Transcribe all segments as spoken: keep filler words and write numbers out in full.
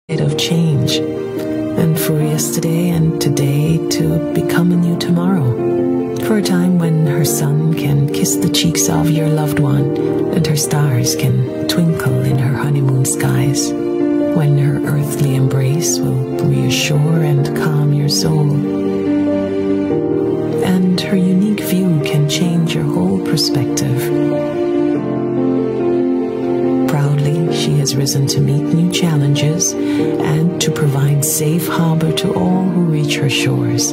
of change, and for yesterday and today to become a new tomorrow, for a time when her sun can kiss the cheeks of your loved one and her stars can twinkle in her honeymoon skies, when her earthly embrace will reassure and calm your soul, and her unique view can change your whole perspective. She has risen to meet new challenges and to provide safe harbor to all who reach her shores.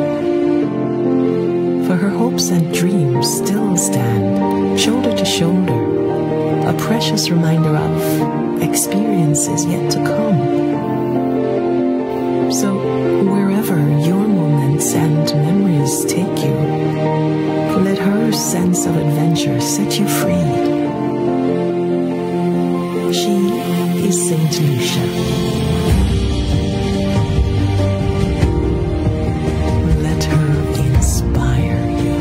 For her hopes and dreams still stand shoulder to shoulder, a precious reminder of experiences yet to come. So wherever your moments and memories take you, let her sense of adventure set you free. She is Saint Lucia. Let her inspire you.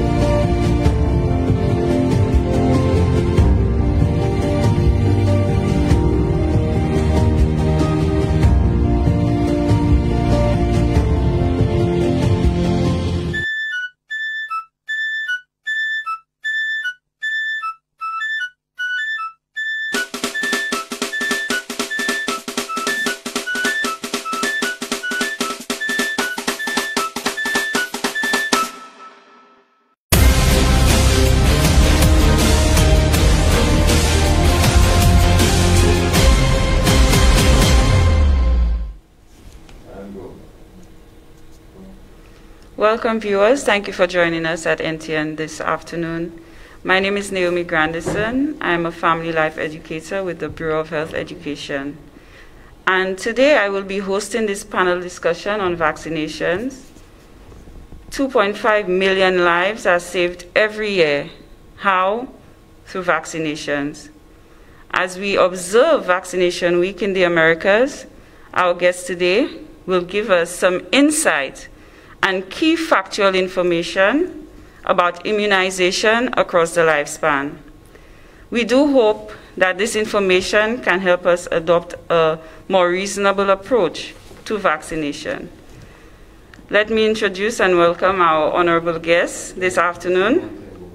Welcome viewers, thank you for joining us at N T N this afternoon. My name is Naomi Grandison. I'm a family life educator with the Bureau of Health Education. And today I will be hosting this panel discussion on vaccinations. two point five million lives are saved every year. How? Through vaccinations. As we observe Vaccination Week in the Americas, our guest today will give us some insight and key factual information about immunization across the lifespan. We do hope that this information can help us adopt a more reasonable approach to vaccination. Let me introduce and welcome our honorable guests this afternoon.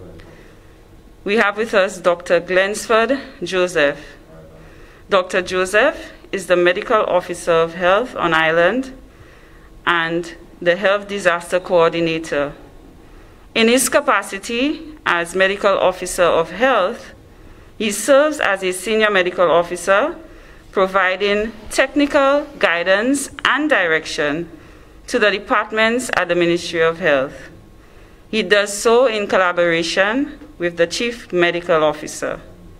We have with us Doctor Glensford Joseph. Doctor Joseph is the Medical Officer of Health on Island and the Health Disaster Coordinator. In his capacity as Medical Officer of Health, he serves as a Senior Medical Officer, providing technical guidance and direction to the departments at the Ministry of Health. He does so in collaboration with the Chief Medical Officer.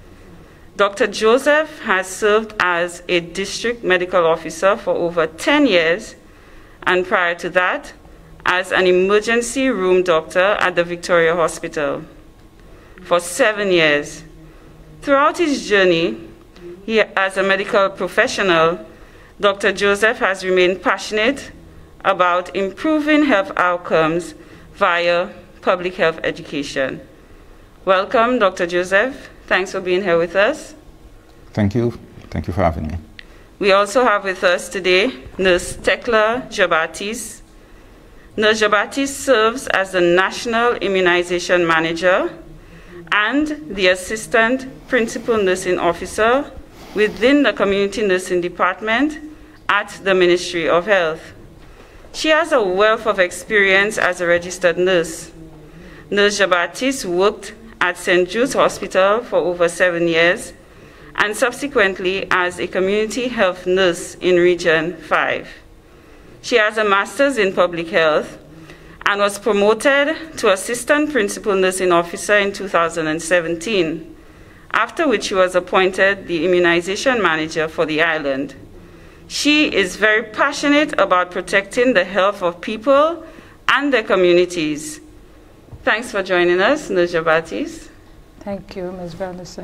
Doctor Joseph has served as a District Medical Officer for over ten years, and prior to that, as an emergency room doctor at the Victoria Hospital for seven years. Throughout his journey, he, as a medical professional, Doctor Joseph has remained passionate about improving health outcomes via public health education. Welcome, Doctor Joseph. Thanks for being here with us. Thank you. Thank you for having me. We also have with us today Nurse Tekla Jabatis. Nurse Jabatis serves as the National Immunization Manager and the Assistant Principal Nursing Officer within the Community Nursing Department at the Ministry of Health. She has a wealth of experience as a registered nurse. Nurse Jabatis worked at Saint Jude's Hospital for over seven years and subsequently as a community health nurse in Region five. She has a master's in public health and was promoted to Assistant Principal Nursing Officer in two thousand seventeen, after which she was appointed the Immunization Manager for the island. She is very passionate about protecting the health of people and their communities. Thanks for joining us, Nurse Jabatis. Thank you, Miz Grandison.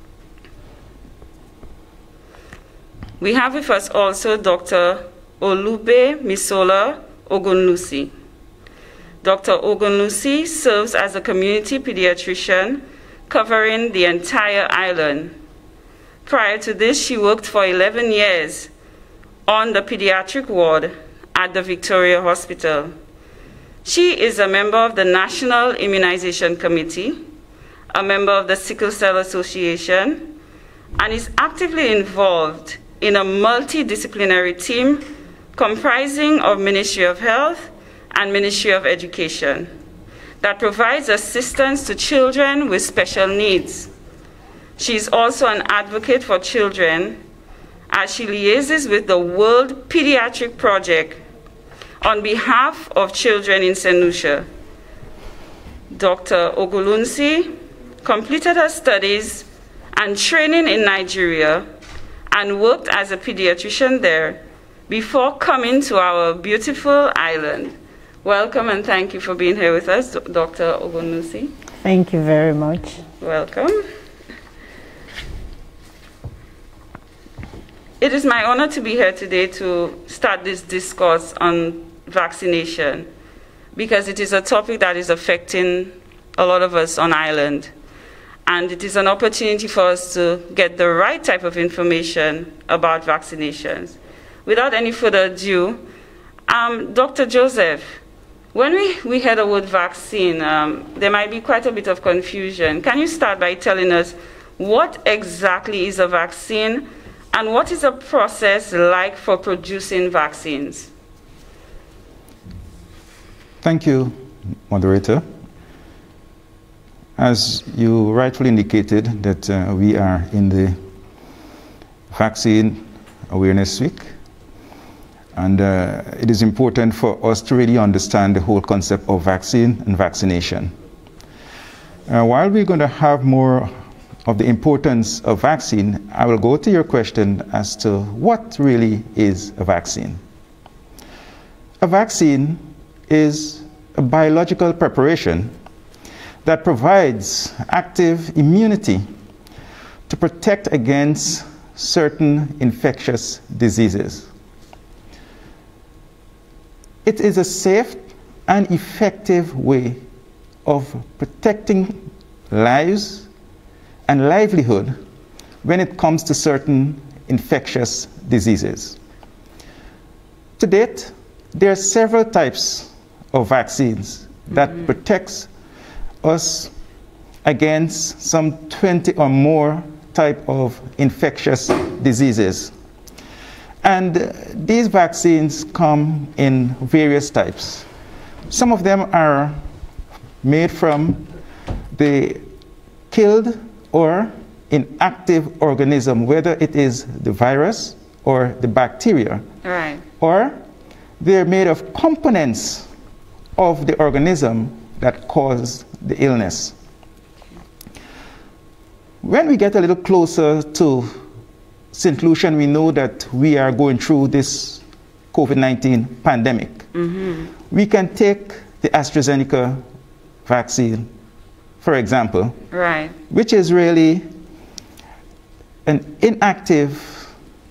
We have with us also Doctor Olube Misola Ogunlusi. Doctor Ogunlusi serves as a community pediatrician covering the entire island. Prior to this, she worked for eleven years on the pediatric ward at the Victoria Hospital. She is a member of the National Immunization Committee, a member of the Sickle Cell Association, and is actively involved in a multidisciplinary team comprising of Ministry of Health and Ministry of Education that provides assistance to children with special needs. She is also an advocate for children as she liaises with the World Pediatric Project on behalf of children in Saint Lucia. Doctor Ogulunsi completed her studies and training in Nigeria and worked as a pediatrician there before coming to our beautiful island. Welcome and thank you for being here with us, Doctor Ogulunsi. Thank you very much. Welcome. It is my honor to be here today to start this discourse on vaccination, because it is a topic that is affecting a lot of us on island. And it is an opportunity for us to get the right type of information about vaccinations. Without any further ado, um, Doctor Joseph, when we, we heard the word vaccine, um, there might be quite a bit of confusion. Can you start by telling us what exactly is a vaccine and what is the process like for producing vaccines? Thank you, moderator. As you rightfully indicated, that uh, we are in the Vaccine Awareness Week, and uh, it is important for us to really understand the whole concept of vaccine and vaccination. Uh, while we're going to have more of the importance of vaccine, I will go to your question as to what really is a vaccine. A vaccine is a biological preparation that provides active immunity to protect against certain infectious diseases. It is a safe and effective way of protecting lives and livelihood when it comes to certain infectious diseases. To date, there are several types of vaccines that mm-hmm. protects us against some twenty or more type of infectious diseases. And uh, these vaccines come in various types. Some of them are made from the killed or inactive organism, whether it is the virus or the bacteria. Right. Or they're made of components of the organism that cause the illness. When we get a little closer to Saint Lucia, we know that we are going through this COVID nineteen pandemic. Mm-hmm. We can take the AstraZeneca vaccine, for example, right, which is really an inactive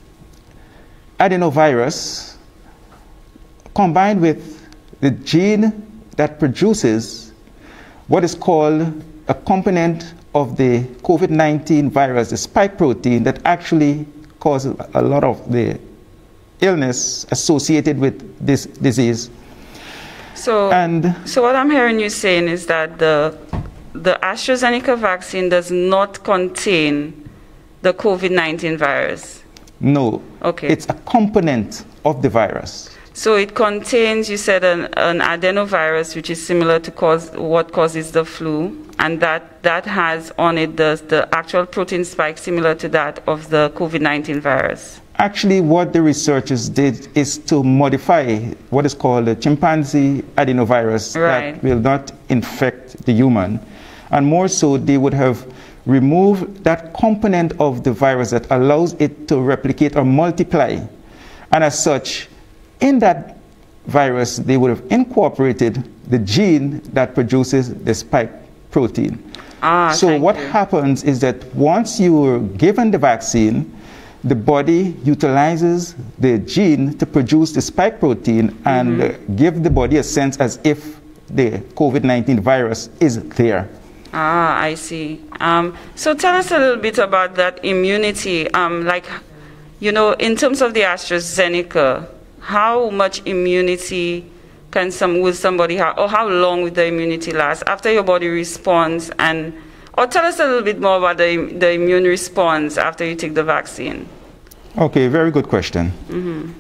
adenovirus combined with the gene that produces what is called a component of the COVID nineteen virus, the spike protein that actually causes a lot of the illness associated with this disease. So, and so what I'm hearing you saying is that the, the AstraZeneca vaccine does not contain the COVID nineteen virus? No. Okay. It's a component of the virus. So it contains, you said, an, an adenovirus, which is similar to cause what causes the flu, and that, that has on it the, the actual protein spike similar to that of the COVID nineteen virus. Actually, what the researchers did is to modify what is called a chimpanzee adenovirus right. that will not infect the human. And more so, they would have removed that component of the virus that allows it to replicate or multiply. And as such, in that virus, they would have incorporated the gene that produces the spike protein. Ah, so what you. happens is that once you're given the vaccine, the body utilizes the gene to produce the spike protein mm-hmm. and uh, give the body a sense as if the COVID nineteen virus is there. Ah, I see. Um, so tell us a little bit about that immunity. Um, like, you know, in terms of the AstraZeneca, how much immunity can some, will somebody have, or how long will the immunity last after your body responds? And, or tell us a little bit more about the, the immune response after you take the vaccine. Okay, very good question. Mm-hmm.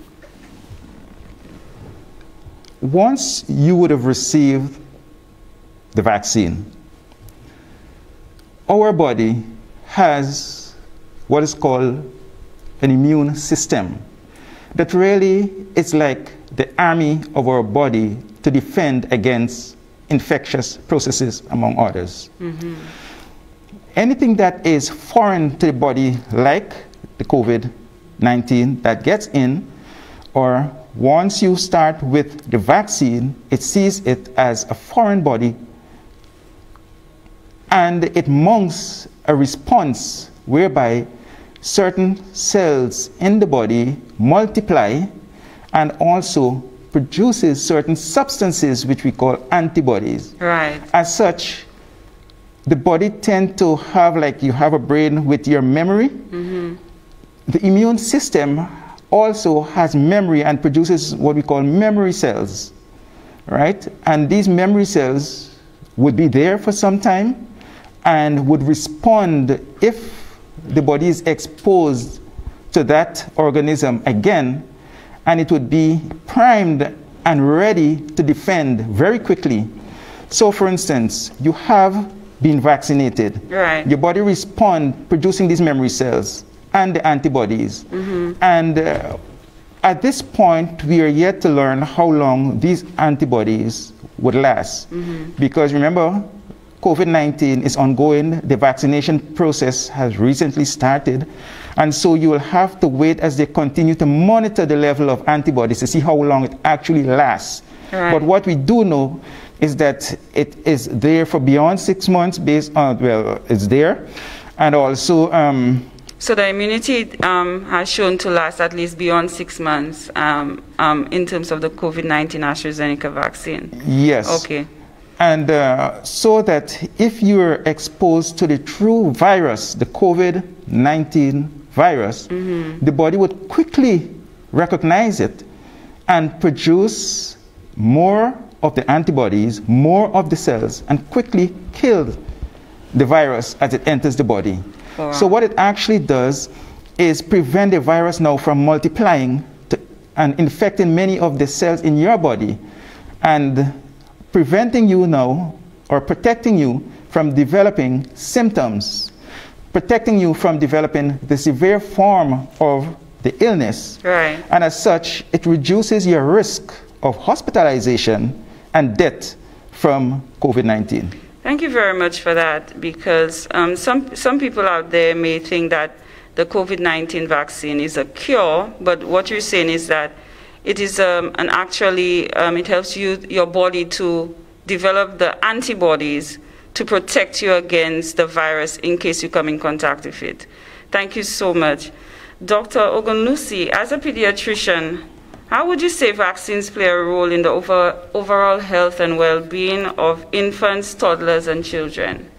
Once you would have received the vaccine, our body has what is called an immune system that really is like the army of our body to defend against infectious processes, among others. Mm-hmm. Anything that is foreign to the body, like the COVID nineteen that gets in, or once you start with the vaccine, it sees it as a foreign body, and it mounts a response whereby certain cells in the body multiply and also produces certain substances which we call antibodies. Right. As such, the body tends to have, like you have a brain with your memory. Mm-hmm. The immune system also has memory and produces what we call memory cells, right? And these memory cells would be there for some time and would respond if the body is exposed to that organism again, and it would be primed and ready to defend very quickly. So for instance, you have been vaccinated. Right. Your body responds producing these memory cells and the antibodies. Mm-hmm. And uh, at this point, we are yet to learn how long these antibodies would last. Mm-hmm. Because remember, COVID nineteen is ongoing. The vaccination process has recently started. And so you will have to wait as they continue to monitor the level of antibodies to see how long it actually lasts. Right. But what we do know is that it is there for beyond six months based on, well, it's there. And also, um, so the immunity um, has shown to last at least beyond six months um, um, in terms of the COVID nineteen AstraZeneca vaccine. Yes. Okay. And uh, so that if you're exposed to the true virus, the COVID nineteen virus, mm-hmm. the body would quickly recognize it and produce more of the antibodies, more of the cells, and quickly kill the virus as it enters the body. Wow. So what it actually does is prevent the virus now from multiplying to, and infecting many of the cells in your body, and preventing you now, or protecting you from developing symptoms, protecting you from developing the severe form of the illness. Right. And as such, it reduces your risk of hospitalization and death from COVID nineteen. Thank you very much for that, because um, some, some people out there may think that the COVID nineteen vaccine is a cure, but what you're saying is that it is um, an actually, um, it helps you, your body to develop the antibodies to protect you against the virus in case you come in contact with it. Thank you so much. Doctor Ogunlusi, as a pediatrician, how would you say vaccines play a role in the over, overall health and well-being of infants, toddlers, and children?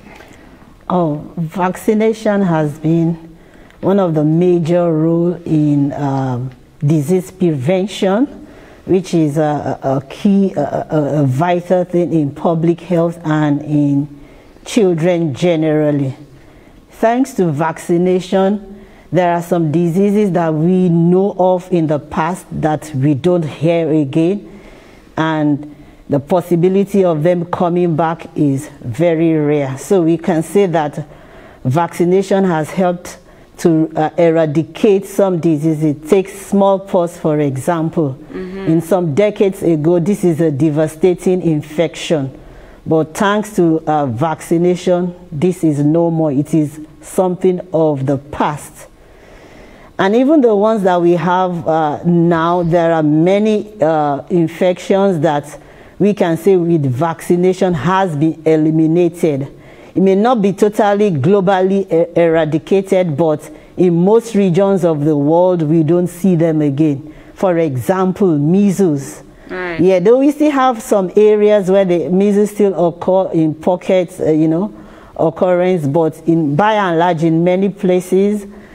Oh, vaccination has been one of the major roles in um, disease prevention, which is a, a key, a, a, a vital thing in public health and in children generally. Thanks to vaccination, there are some diseases that we know of in the past that we don't hear again, and the possibility of them coming back is very rare. So we can say that vaccination has helped to uh, eradicate some diseases. Take smallpox, for example. Mm-hmm. In some decades ago, this is a devastating infection. But thanks to uh, vaccination, this is no more. It is something of the past. And even the ones that we have uh, now, there are many uh, infections that we can say with vaccination has been eliminated. It may not be totally globally er eradicated, but in most regions of the world, we don't see them again. For example, measles. Right. Yeah, though we still have some areas where the measles still occur in pockets, uh, you know, occurrence, but in by and large, in many places,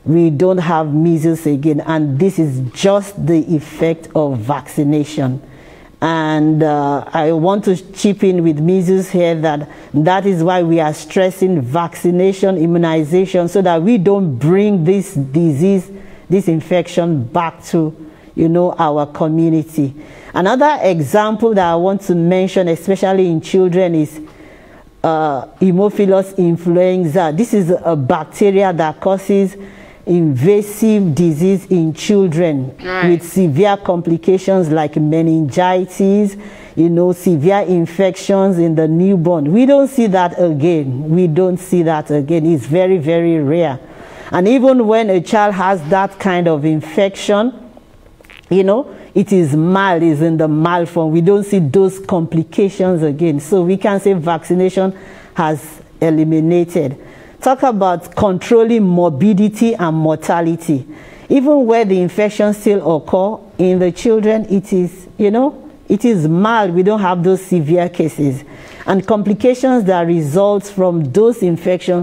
we don't have measles again. And this is just the effect of vaccination. And uh, I want to chip in with measles here that that is why we are stressing vaccination, immunization, so that we don't bring this disease, this infection back to, you know, our community. Another example that I want to mention, especially in children, is uh, Haemophilus influenza. This is a bacteria that causes invasive disease in children, right, with severe complications like meningitis, you know, severe infections in the newborn. We don't see that again. We don't see that again. It's very, very rare. And even when a child has that kind of infection, you know, it is mild, is in the mild form. We don't see those complications again. So we can say vaccination has eliminated. Talk about controlling morbidity and mortality. Even where the infection still occur in the children, it is, you know, it is mild. We don't have those severe cases. And complications that result from those infections,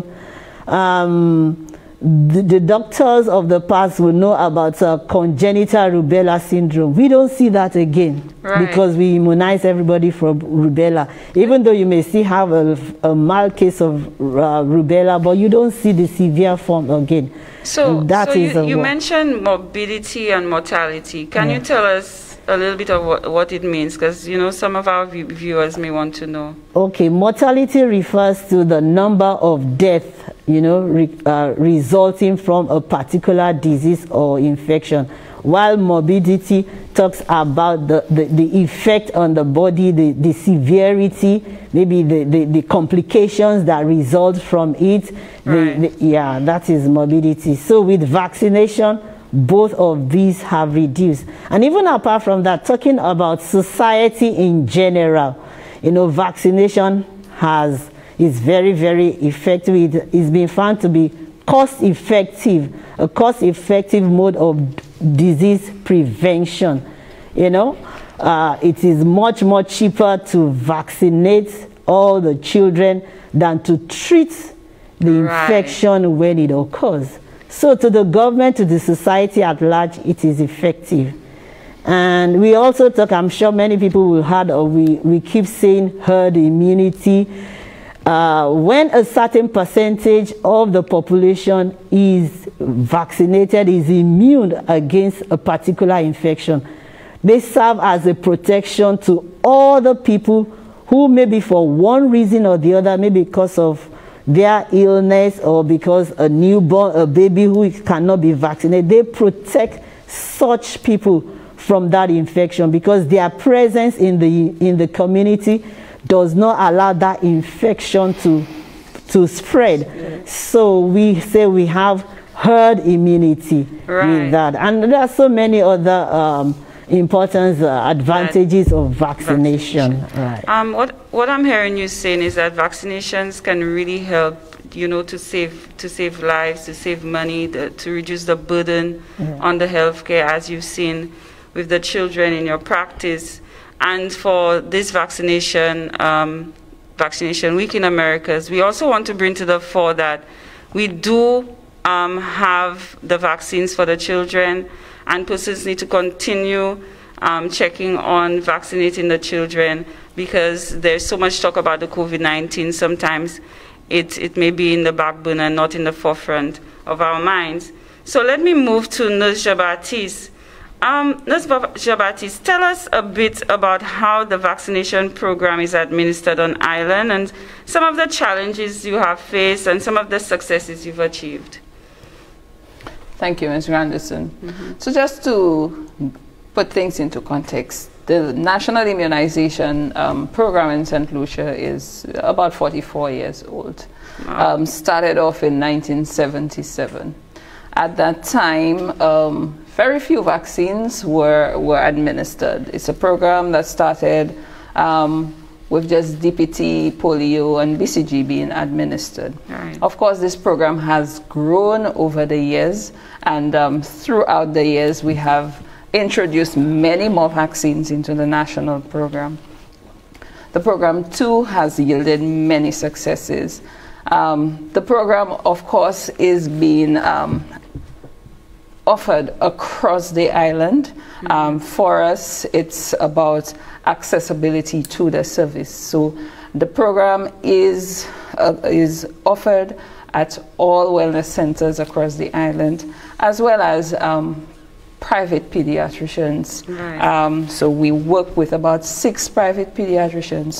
um, the, the doctors of the past will know about uh, congenital rubella syndrome. We don't see that again, right, because we immunize everybody from rubella. Even though you may still have a, a mild case of uh, rubella, but you don't see the severe form again. So, that so is you, a you mentioned morbidity and mortality. Can yeah. you tell us a little bit of what, what it means? Because, you know, some of our viewers may want to know. Okay, mortality refers to the number of deaths, you know, re, uh, resulting from a particular disease or infection, while morbidity talks about the, the, the effect on the body, the, the severity, maybe the, the, the complications that result from it. Right. The, the, yeah, that is morbidity. So with vaccination, both of these have reduced. And even apart from that, talking about society in general, you know, vaccination has is very, very effective. It is being found to be cost-effective, a cost-effective mode of disease prevention. You know, uh, it is much more cheaper to vaccinate all the children than to treat the right. infection when it occurs. So to the government, to the society at large, it is effective. And we also talk, I'm sure many people will heard, or we, we keep saying herd immunity. Uh, when a certain percentage of the population is vaccinated, is immune against a particular infection, they serve as a protection to all the people who maybe for one reason or the other, maybe because of their illness or because a newborn, a baby who cannot be vaccinated, they protect such people from that infection because their presence in the, in the community does not allow that infection to, to spread. Yes. So we say we have herd immunity right. with that. And there are so many other um, important uh, advantages of vaccination. vaccination. Right. Um, what, what I'm hearing you saying is that vaccinations can really help, you know, to save, to save lives, to save money, the, to reduce the burden yeah. on the healthcare, as you've seen with the children in your practice. And for this vaccination, um, vaccination week in Americas, we also want to bring to the fore that we do um, have the vaccines for the children, and persons need to continue um, checking on vaccinating the children because there's so much talk about the COVID nineteen. Sometimes it, it may be in the back burner, not in the forefront of our minds. So let me move to Nurse Jean-Baptiste. Um, Nurse Jean-Baptiste, tell us a bit about how the vaccination program is administered on island and some of the challenges you have faced and some of the successes you've achieved. Thank you, Miz Grandison. Mm-hmm. So just to put things into context, the National Immunization um, Program in Saint Lucia is about forty-four years old. Wow. Um, started off in nineteen seventy-seven. At that time, um, very few vaccines were, were administered. It's a program that started um, with just D P T, polio, and B C G being administered. Right. Of course, this program has grown over the years, and um, throughout the years, we have introduced many more vaccines into the national program. The program, too, has yielded many successes. Um, the program, of course, is being um, offered across the island. Mm-hmm. um, for us, it's about accessibility to the service. So the program is, uh, is offered at all wellness centers across the island, as well as um, private pediatricians. Right. Um, so we work with about six private pediatricians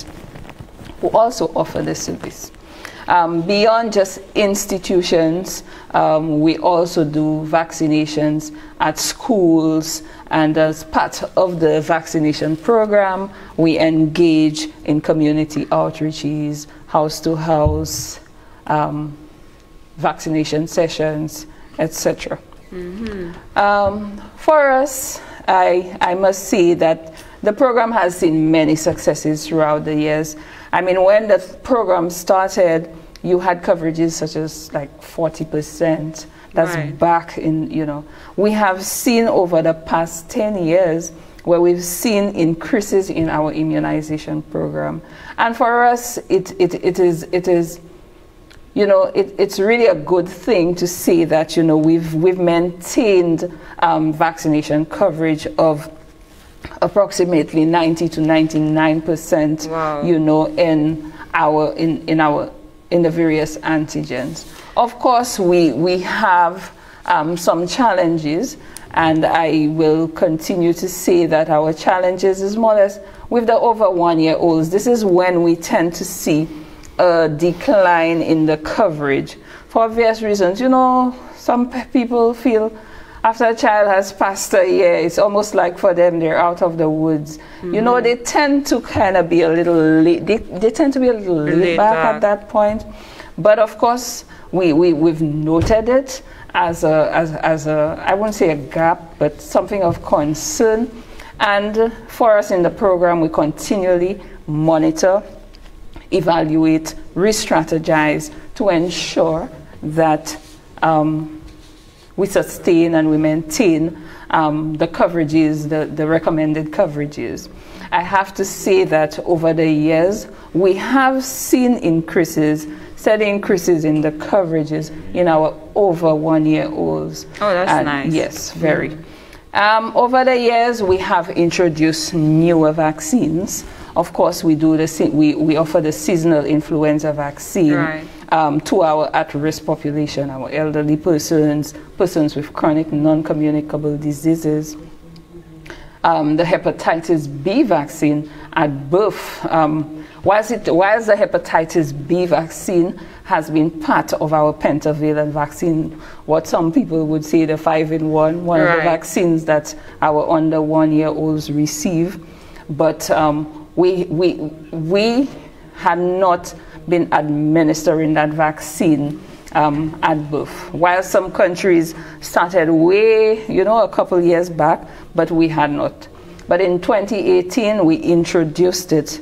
who also offer the service. Um, beyond just institutions, um, we also do vaccinations at schools, and as part of the vaccination program, we engage in community outreaches, house to house, um, vaccination sessions, et cetera. Mm-hmm. um, for us, I, I must say that the program has seen many successes throughout the years. I mean, when the program started, you had coverages such as like forty percent. That's right. Back in, you know, we have seen over the past ten years where we've seen increases in our immunization program. And for us, it, it, it is, it is, you know, it, it's really a good thing to see that, you know, we've, we've maintained um, vaccination coverage of approximately ninety to ninety-nine percent, wow. you know, in our, in, in our, in the various antigens. Of course, we, we have um, some challenges, and I will continue to say that our challenges is more or less with the over one-year-olds. This is when we tend to see a decline in the coverage for obvious reasons. You know, some people feel after a child has passed a year, it's almost like for them they're out of the woods. Mm-hmm. You know, they tend to kind of be a little late. They, they tend to be a little late back, back at that point. But of course, we, we, we've noted it as a, as, as a, I won't say a gap, but something of concern. And for us in the program, we continually monitor, evaluate, re-strategize to ensure that um, we sustain and we maintain um, the coverages, the, the recommended coverages. I have to say that over the years, we have seen increases, steady increases in the coverages in our over one-year-olds. Oh, that's and nice. Yes, very. Mm. Um, over the years, we have introduced newer vaccines. Of course, we do the we, we offer the seasonal influenza vaccine. Right. Um, to our at-risk population, our elderly persons, persons with chronic non-communicable diseases. Um, the hepatitis B vaccine at birth, um, whilst, it, whilst the hepatitis B vaccine has been part of our pentavalent vaccine, what some people would say the five-in-one, one right. of the vaccines that our under one-year-olds receive, but um, we, we, we had not been administering that vaccine um, at birth. While some countries started way, you know, a couple years back, but we had not. But in twenty eighteen, we introduced it.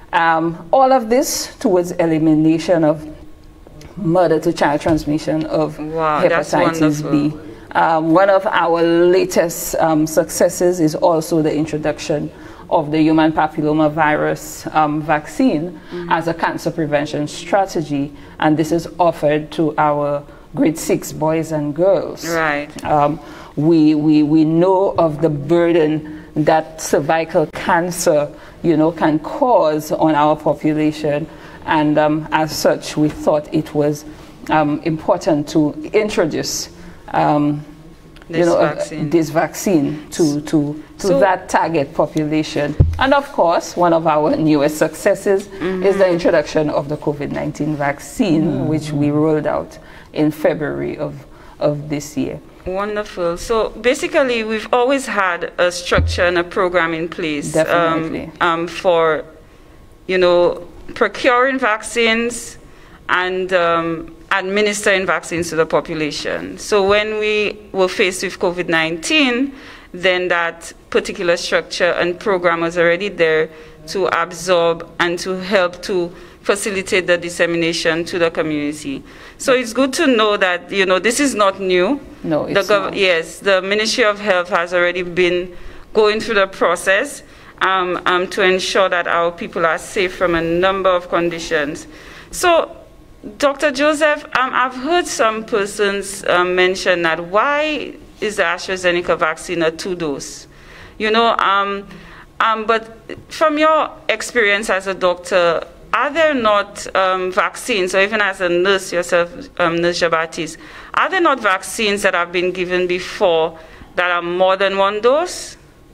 Um, all of this towards elimination of mother-to-child transmission of wow, hepatitis B. Um, one of our latest um, successes is also the introduction of the human papilloma virus um, vaccine mm-hmm. as a cancer prevention strategy, and this is offered to our grade six boys and girls. Right. Um, we, we, we know of the burden that cervical cancer, you know, can cause on our population, and um, as such, we thought it was um, important to introduce um, This you know, vaccine. Uh, this vaccine to, to, to so, that target population. And of course, one of our newest successes mm-hmm. is the introduction of the COVID nineteen vaccine, mm-hmm. which we rolled out in February of, of this year. Wonderful. So basically, we've always had a structure and a program in place Definitely. Um, um, for, you know, procuring vaccines and um, administering vaccines to the population. So when we were faced with COVID nineteen, then that particular structure and program was already there to absorb and to help to facilitate the dissemination to the community. So it's good to know that, you know, this is not new. No, it's the not. Yes, the Ministry of Health has already been going through the process um, um, to ensure that our people are safe from a number of conditions. So, Doctor Joseph, um, I've heard some persons um, mention that why is the AstraZeneca vaccine a two-dose? You know, um, um, but from your experience as a doctor, are there not um, vaccines, or even as a nurse yourself, um, Nurse Jabatis, are there not vaccines that have been given before that are more than one dose?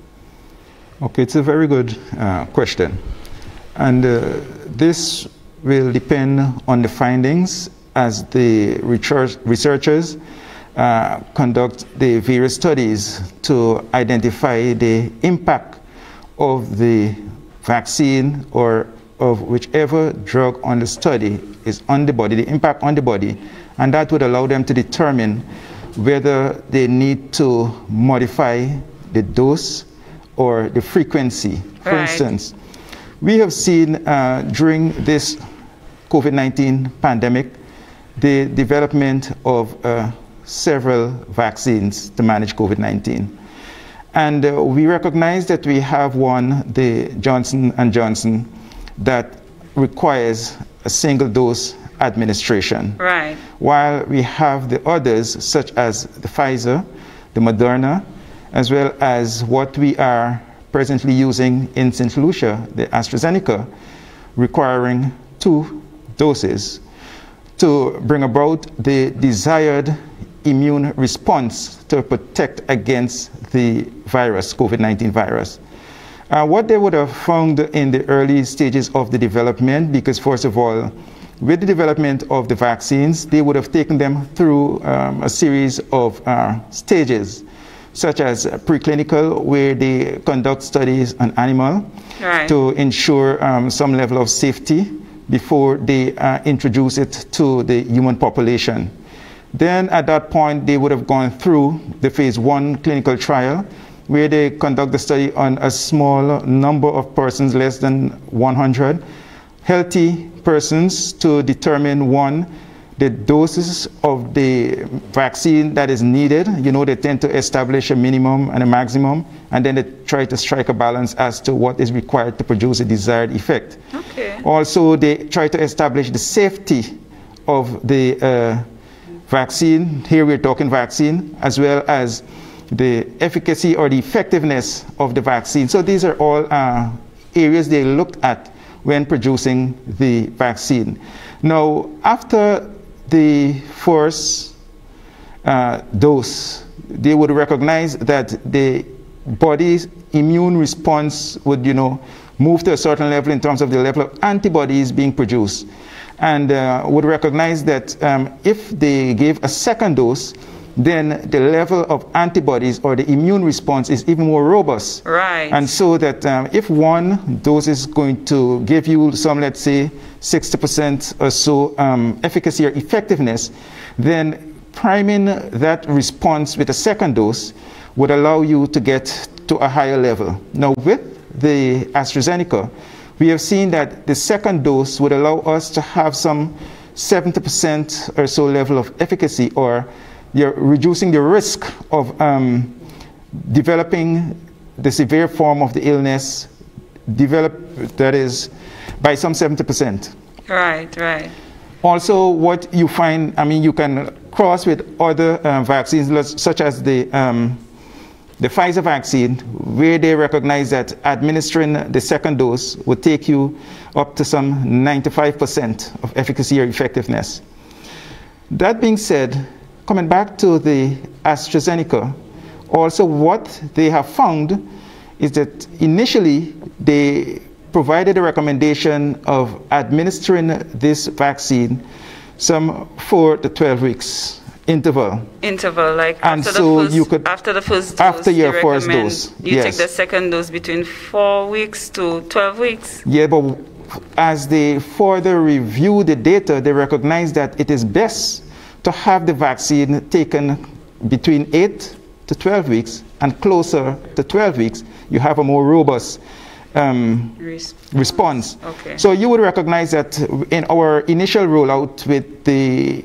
Okay, it's a very good uh, question. And uh, this will depend on the findings as the research researchers uh, conduct the various studies to identify the impact of the vaccine or of whichever drug on the study is on the body, the impact on the body, and that would allow them to determine whether they need to modify the dose or the frequency. For right. instance, we have seen uh, during this COVID nineteen pandemic the development of uh, several vaccines to manage COVID nineteen. And uh, we recognize that we have one, the Johnson and Johnson, that requires a single dose administration. Right. While we have the others, such as the Pfizer, the Moderna, as well as what we are presently using in Saint Lucia, the AstraZeneca, requiring two doses to bring about the desired immune response to protect against the virus, COVID nineteen virus. Uh, what they would have found in the early stages of the development, because first of all, with the development of the vaccines, they would have taken them through um, a series of uh, stages, such as preclinical, where they conduct studies on animal right. to ensure um, some level of safety before they uh, introduce it to the human population. Then at that point, they would have gone through the phase one clinical trial, where they conduct the study on a small number of persons, less than one hundred, healthy persons, to determine, one, the doses of the vaccine that is needed. You know, they tend to establish a minimum and a maximum, and then they try to strike a balance as to what is required to produce a desired effect. Okay. Also, they try to establish the safety of the uh, vaccine. Here we're talking vaccine, as well as the efficacy or the effectiveness of the vaccine. So these are all uh, areas they looked at when producing the vaccine. Now, after the first uh, dose, they would recognize that the body's immune response would, you know, move to a certain level in terms of the level of antibodies being produced, and uh, would recognize that um, if they gave a second dose, then the level of antibodies or the immune response is even more robust. Right. And so that um, if one dose is going to give you some, let's say, sixty percent or so um, efficacy or effectiveness, then priming that response with a second dose would allow you to get to a higher level. Now, with the AstraZeneca, we have seen that the second dose would allow us to have some seventy percent or so level of efficacy, or you're reducing the risk of um, developing the severe form of the illness, develop, that is, by some seventy percent. Right, right. Also, what you find, I mean, you can cross with other uh, vaccines, such as the, um, the Pfizer vaccine, where they recognize that administering the second dose would take you up to some ninety-five percent of efficacy or effectiveness. That being said, coming back to the AstraZeneca, also what they have found is that initially they provided a recommendation of administering this vaccine some four to twelve weeks interval. Interval, like and after, so the first, you could, after the first dose, after your you first recommend dose, you yes. take the second dose between four weeks to twelve weeks. Yeah, but as they further review the data, they recognize that it is best to have the vaccine taken between eight to twelve weeks, and closer to twelve weeks, you have a more robust um, response. response. Okay. So you would recognize that in our initial rollout with the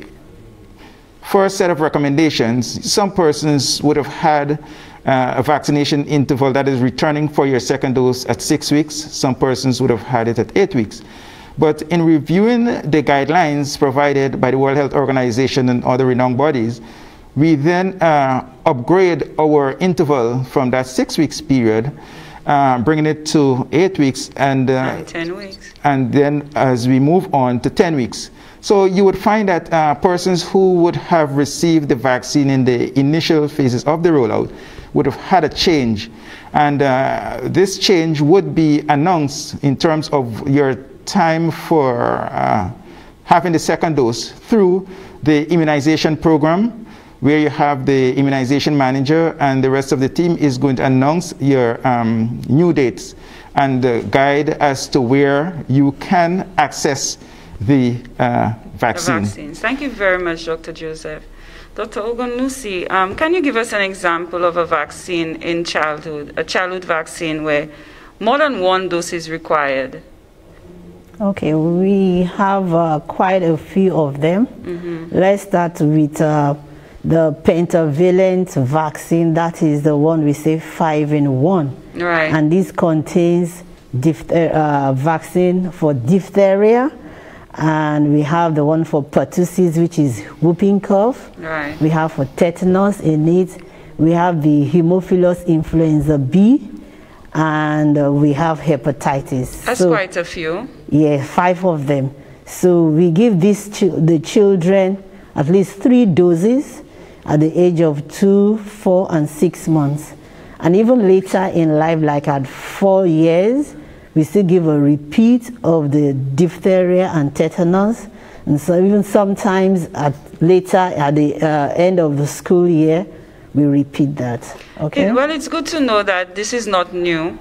first set of recommendations, some persons would have had uh, a vaccination interval that is returning for your second dose at six weeks. Some persons would have had it at eight weeks. But in reviewing the guidelines provided by the World Health Organization and other renowned bodies, We then uh, upgrade our interval from that six weeks period, uh, bringing it to eight weeks, and, uh, and ten weeks. And then as we move on to ten weeks. So you would find that uh, persons who would have received the vaccine in the initial phases of the rollout would have had a change. And uh, this change would be announced in terms of your time for uh, having the second dose through the immunization program, where you have the immunization manager and the rest of the team is going to announce your um, new dates and uh, guide as to where you can access the uh, vaccine. The vaccines. Thank you very much, Doctor Joseph. Doctor Ogunwusi, um, can you give us an example of a vaccine in childhood, a childhood vaccine where more than one dose is required? Okay, we have uh, quite a few of them. Mm-hmm. Let's start with uh, the pentavalent vaccine. That is the one we say five in one. Right. And this contains diphther uh, vaccine for diphtheria. And we have the one for pertussis, which is whooping cough. Right. We have for tetanus in it. We have the Haemophilus influenza B, and uh, we have hepatitis. That's so, quite a few. Yeah, five of them. So we give these ch the children at least three doses at the age of two, four, and six months. And even later in life, like at four years, we still give a repeat of the diphtheria and tetanus. And so even sometimes at later at the uh, end of the school year, we repeat that. Okay. It, well, it's good to know that this is not new.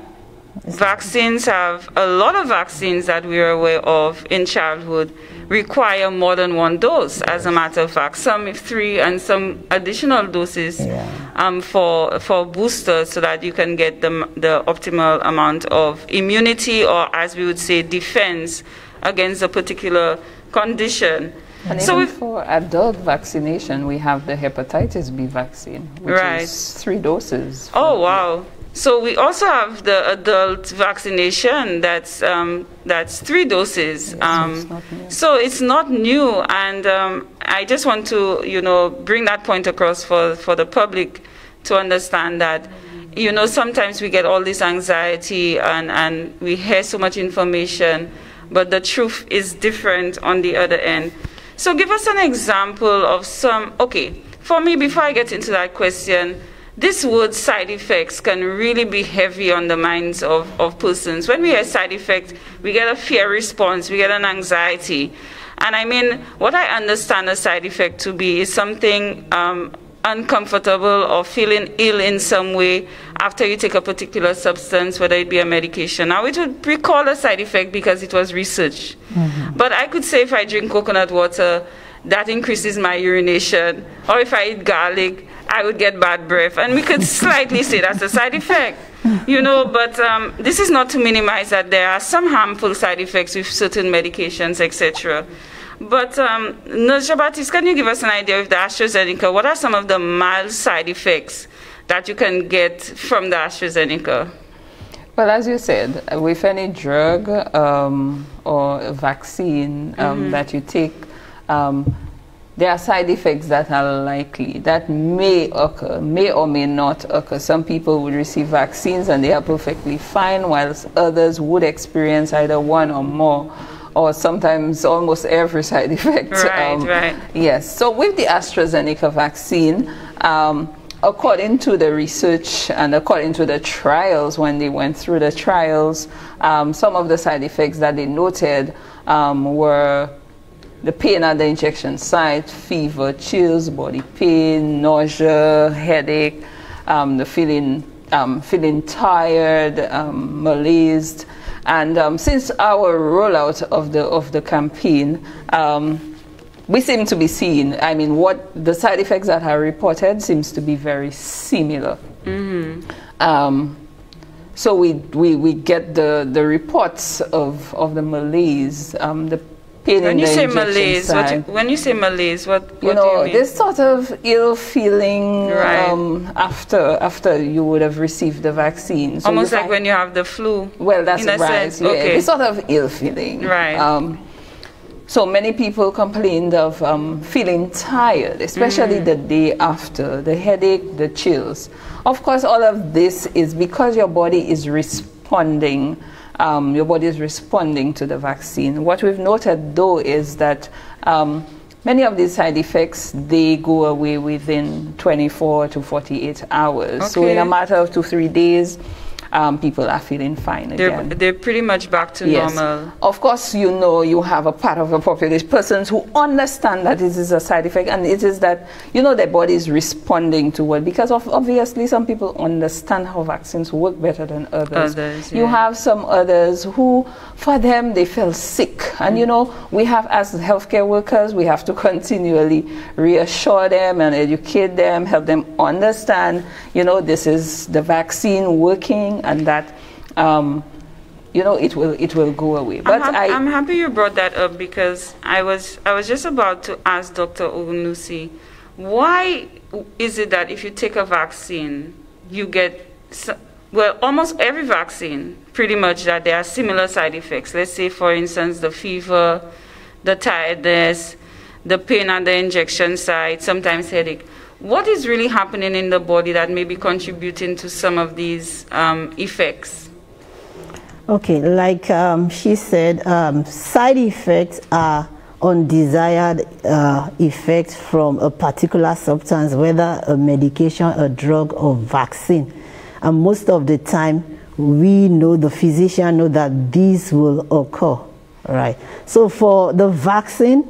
Vaccines have, a lot of vaccines that we are aware of in childhood require more than one dose, as a matter of fact. Some three and some additional doses Yeah. um, for, for boosters so that you can get the, the optimal amount of immunity, or as we would say, defense against a particular condition. And so even for adult vaccination, we have the hepatitis B vaccine, which right. is three doses. Oh, wow. So we also have the adult vaccination that's um, that's three doses. Yes, um, it's not new. So it's not new, and um, I just want to, you know, bring that point across for for the public to understand that, you know, sometimes we get all this anxiety and and we hear so much information, but the truth is different on the other end. So give us an example of some. Okay, for me, before I get into that question, this word side effects can really be heavy on the minds of, of persons. When we hear side effects, we get a fear response, we get an anxiety. And I mean, what I understand a side effect to be is something um, uncomfortable or feeling ill in some way after you take a particular substance, whether it be a medication. Now, it would be called a side effect because it was researched. Mm-hmm. But I could say if I drink coconut water, that increases my urination, or if I eat garlic, I would get bad breath, and we could slightly say that's a side effect, you know, but um, this is not to minimize that there are some harmful side effects with certain medications, et cetera. But, um, Nurse Baptiste, can you give us an idea of the AstraZeneca? What are some of the mild side effects that you can get from the AstraZeneca? Well, as you said, with any drug um, or vaccine um, mm-hmm. that you take, um, there are side effects that are likely, that may occur, may or may not occur. Some people would receive vaccines and they are perfectly fine, whilst others would experience either one or more, or sometimes almost every side effect. Right, um, right. Yes, so with the AstraZeneca vaccine, um, according to the research and according to the trials, when they went through the trials, um, some of the side effects that they noted um, were the pain at the injection site, fever, chills, body pain, nausea, headache, um, the feeling, um, feeling tired, um, malaised. And um, since our rollout of the, of the campaign, um, we seem to be seeing, I mean, what the side effects that are reported seems to be very similar. Mm-hmm. um, so we, we, we get the, the reports of, of the malaise, um, the pain when in you the say injection malaise, site. what you, when you say malaise, what, what You know, do you mean? this sort of ill feeling right. um, after after you would have received the vaccine. So almost like find, when you have the flu. Well, that's in a right. sense. Yeah, Okay. this sort of ill feeling. Right. Um, So many people complained of um, feeling tired, especially mm. the day after, the headache, the chills. Of course, all of this is because your body is responding. Um, your body is responding to the vaccine. What we've noted, though, is that um, many of these side effects, they go away within twenty-four to forty-eight hours. Okay. So in a matter of two, three days, Um, people are feeling fine again. They're, they're pretty much back to yes. normal. Of course, you know, you have a part of the population, persons who understand that it is a side effect, and it is that, you know, their body is responding to it, because of obviously some people understand how vaccines work better than others. others you yeah. have some others who, for them, they feel sick. And, mm. you know, we have, as healthcare workers, we have to continually reassure them and educate them, help them understand, you know, this is the vaccine working, and that um, you know, it will it will go away. But I'm, ha I, I'm happy you brought that up, because I was I was just about to ask Doctor Ogunusi, why is it that if you take a vaccine, you get, well, almost every vaccine, pretty much, that there are similar side effects. Let's say, for instance, the fever, the tiredness, the pain at the injection site, sometimes headache. What is really happening in the body that may be contributing to some of these um, effects? Okay, like um, she said, um, side effects are undesired uh, effects from a particular substance, whether a medication, a drug, or vaccine. And most of the time, we know, the physician know that these will occur, right? So for the vaccine,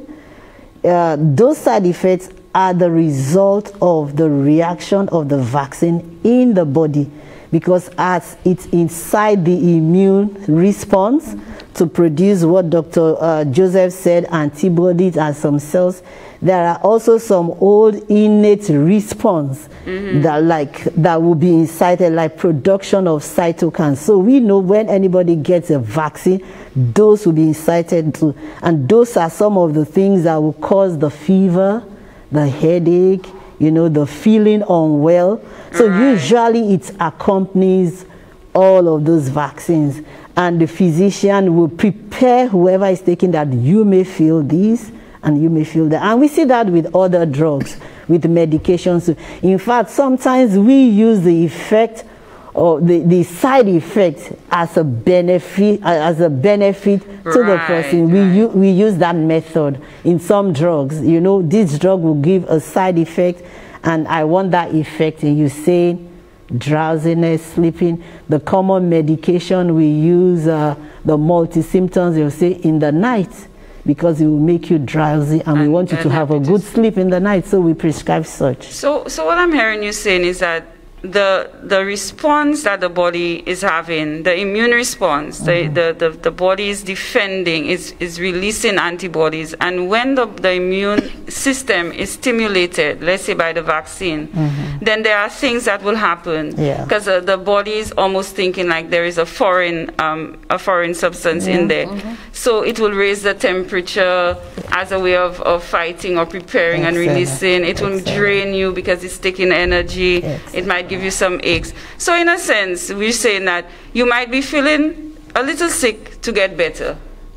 uh, those side effects are the result of the reaction of the vaccine in the body, because as it's inside the immune response mm-hmm. to produce what Doctor Uh, Joseph said, antibodies and some cells, there are also some old innate response mm-hmm. that like that will be incited, like production of cytokines. So we know when anybody gets a vaccine, those will be incited to, and those are some of the things that will cause the fever, the headache, you know, the feeling unwell. So right. usually it accompanies all of those vaccines, and the physician will prepare whoever is taking that, you may feel this and you may feel that. And we see that with other drugs, with medications. In fact, sometimes we use the effect or the, the side effect as a benefit, as a benefit to right, the person. Right. We, we use that method in some drugs. You know, this drug will give a side effect, and I want that effect, and you say drowsiness, sleeping. The common medication we use, uh, the multi-symptoms, they'll say in the night, because it will make you drowsy, and, and we want you to have a good sleep in the night, so we prescribe such. So, so what I'm hearing you saying is that the the response that the body is having, the immune response, mm-hmm. the, the, the, the body is defending, is, is releasing antibodies, and when the, the immune system is stimulated, let's say by the vaccine, mm-hmm. then there are things that will happen, because yeah. uh, the body is almost thinking like there is a foreign um, a foreign substance yeah. in there. Mm-hmm. So it will raise the temperature as a way of, of fighting or preparing Excellent. and releasing. It will Excellent. drain you because it's taking energy. Excellent. It might give you some aches. So in a sense, we're saying that you might be feeling a little sick to get better.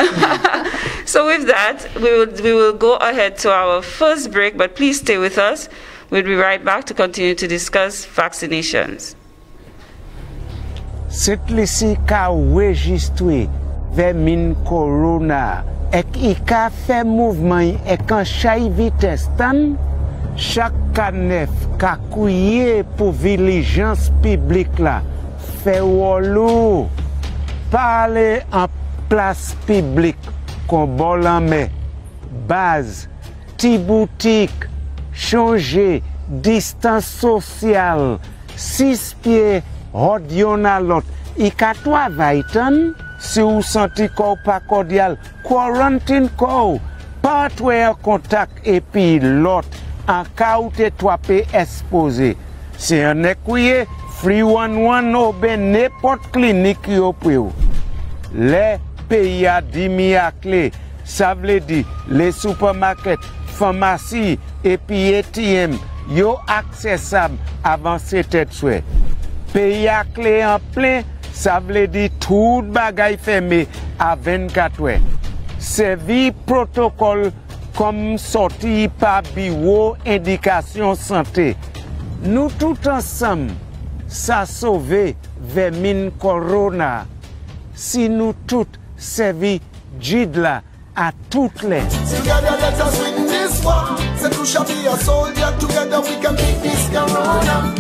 So with that, we will, we will go ahead to our first break, but please stay with us. We'll be right back to continue to discuss vaccinations. Saint Lucia ka registre vermin corona ek i ka fait mouvement ek an chay vitesse tan. Chaque canef ka kouye pour vigilance publique là fait wolo parler en place publique qu'on bol en main base ti boutique changer distance sociale six pieds hodion à l'autre i ka travail tan si ou senti ko pas cordial quarantine ko pas en contact et puis l'autre en cas où tu es exposé. C'est un écouillé, free one one ou ben n'importe clinique qui est pour les pays à dix mille à clé, ça veut dire les supermarkets, pharmacies et puis A T M, yo accessible avant c'était souhait. Pays à clé en plein, ça veut dire tout bagaille fermé à vingt-quatre heures. servi protocole comme sorti par bureau indication santé. Nous tout ensemble, ça sauver vermine corona. Si nous tous servi Jidla à toutes les. Together let us win this war. Saint Lucia be a soldier. Together we can beat this corona.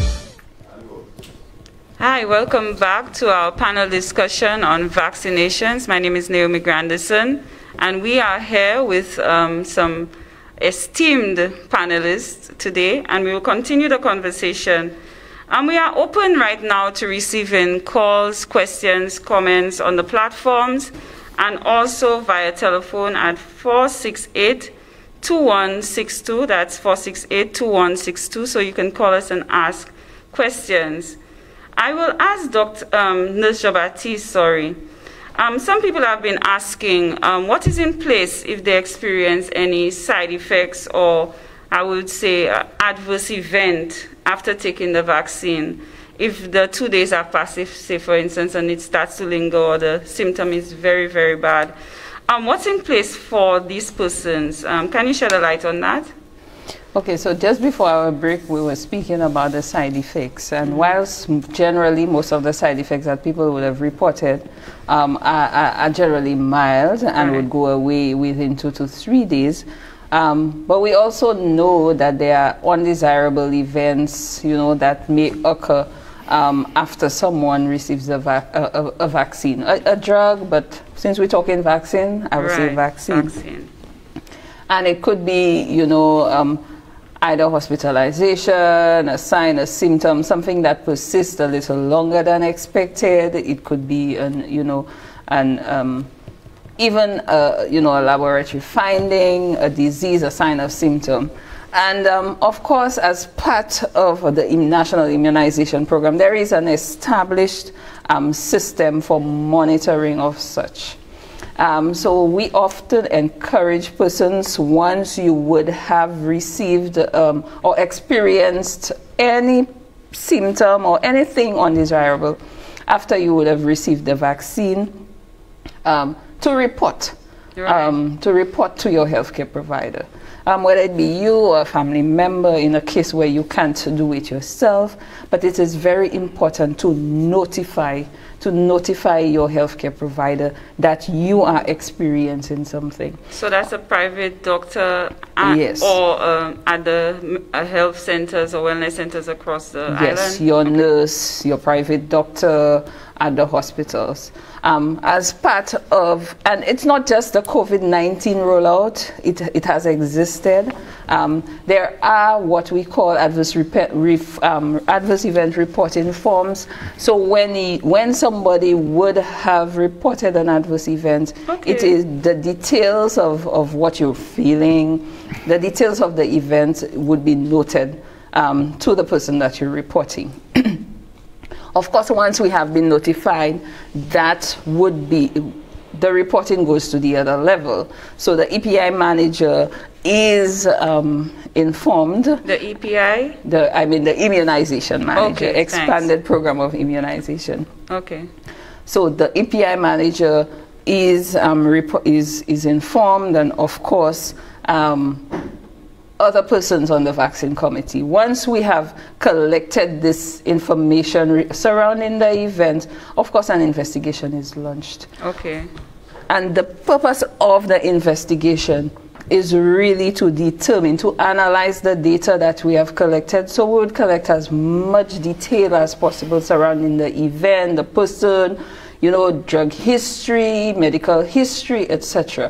Hi, welcome back to our panel discussion on vaccinations. My name is Naomi Grandison, and we are here with um, some esteemed panelists today, and we will continue the conversation. And we are open right now to receiving calls, questions, comments on the platforms, and also via telephone at four six eight, two one six two. That's four six eight, two one six two, so you can call us and ask questions. I will ask Doctor Um, Nurse Jean-Baptiste, sorry. Um, some people have been asking um, what is in place if they experience any side effects or, I would say, uh, adverse event after taking the vaccine. If the two days have passed, if, say, for instance, and it starts to linger or the symptom is very, very bad. Um, what's in place for these persons? Um, can you shed a light on that? Okay, so just before our break, we were speaking about the side effects. And mm-hmm. whilst generally most of the side effects that people would have reported um, are, are, are generally mild and right. would go away within two to three days, um, but we also know that there are undesirable events, you know, that may occur um, after someone receives a, va a, a, a vaccine, a, a drug, but since we're talking vaccine, I would right. say vaccine. vaccine. And it could be, you know, um, either hospitalization, a sign, a symptom, something that persists a little longer than expected. It could be, an, you know, an, um, even, a, you know, a laboratory finding, a disease, a sign of symptom. And um, of course, as part of the national immunization program, there is an established um, system for monitoring of such. Um, so we often encourage persons, once you would have received um, or experienced any symptom or anything undesirable after you would have received the vaccine, um, to report, right. um, to report to your healthcare provider. Um, whether it be you or a family member in a case where you can't do it yourself, but it is very important to notify to notify your healthcare provider that you are experiencing something. So that's a private doctor at, yes. or um, at the uh, health centers or wellness centers across the yes, island? Yes, your okay. nurse, your private doctor at the hospitals. Um, as part of, and it's not just the COVID nineteen rollout, it, it has existed. Um, there are what we call adverse, ref, um, adverse event reporting forms. So when, he, when somebody would have reported an adverse event, okay. it is the details of, of what you're feeling, the details of the event would be noted um, to the person that you're reporting. Of course, once we have been notified, that would be, the reporting goes to the other level. So the E P I manager is um, informed. The E P I? The, I mean the immunization manager, okay, expanded thanks. program of immunization. Okay. So the E P I manager is, um, is, is informed, and of course, um, other persons on the vaccine committee. Once we have collected this information surrounding the event, of course an investigation is launched. Okay. And the purpose of the investigation is really to determine, to analyze the data that we have collected. So we would collect as much detail as possible surrounding the event, the person, you know, drug history, medical history, et cetera.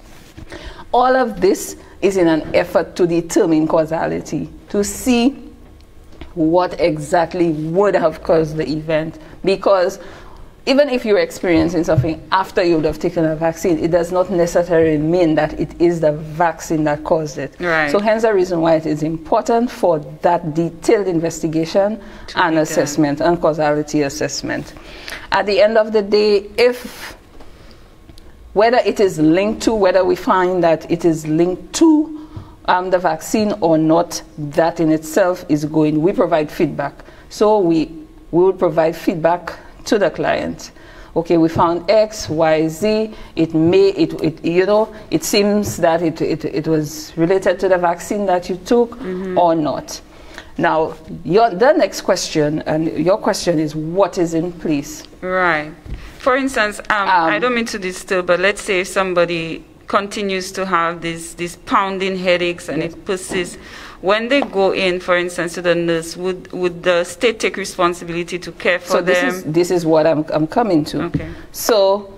All of this is in an effort to determine causality, to see what exactly would have caused the event. Because even if you're experiencing something after you would have taken a vaccine, it does not necessarily mean that it is the vaccine that caused it. Right. So hence the reason why it is important for that detailed investigation to and assessment done. and causality assessment. At the end of the day, if whether it is linked to, whether we find that it is linked to um, the vaccine or not, that in itself is going, we provide feedback. So we, we would provide feedback to the client. okay, we found X, Y, Z, it may, it, it you know, it seems that it, it, it was related to the vaccine that you took mm-hmm. or not. Now, your, the next question, and your question is, what is in place? Right. For instance, um, um, I don't mean to distill, but let's say somebody continues to have these, these pounding headaches and yes. it persists. When they go in, for instance, to the nurse, would, would the state take responsibility to care for so this them? Is, this is what I'm, I'm coming to. Okay. So,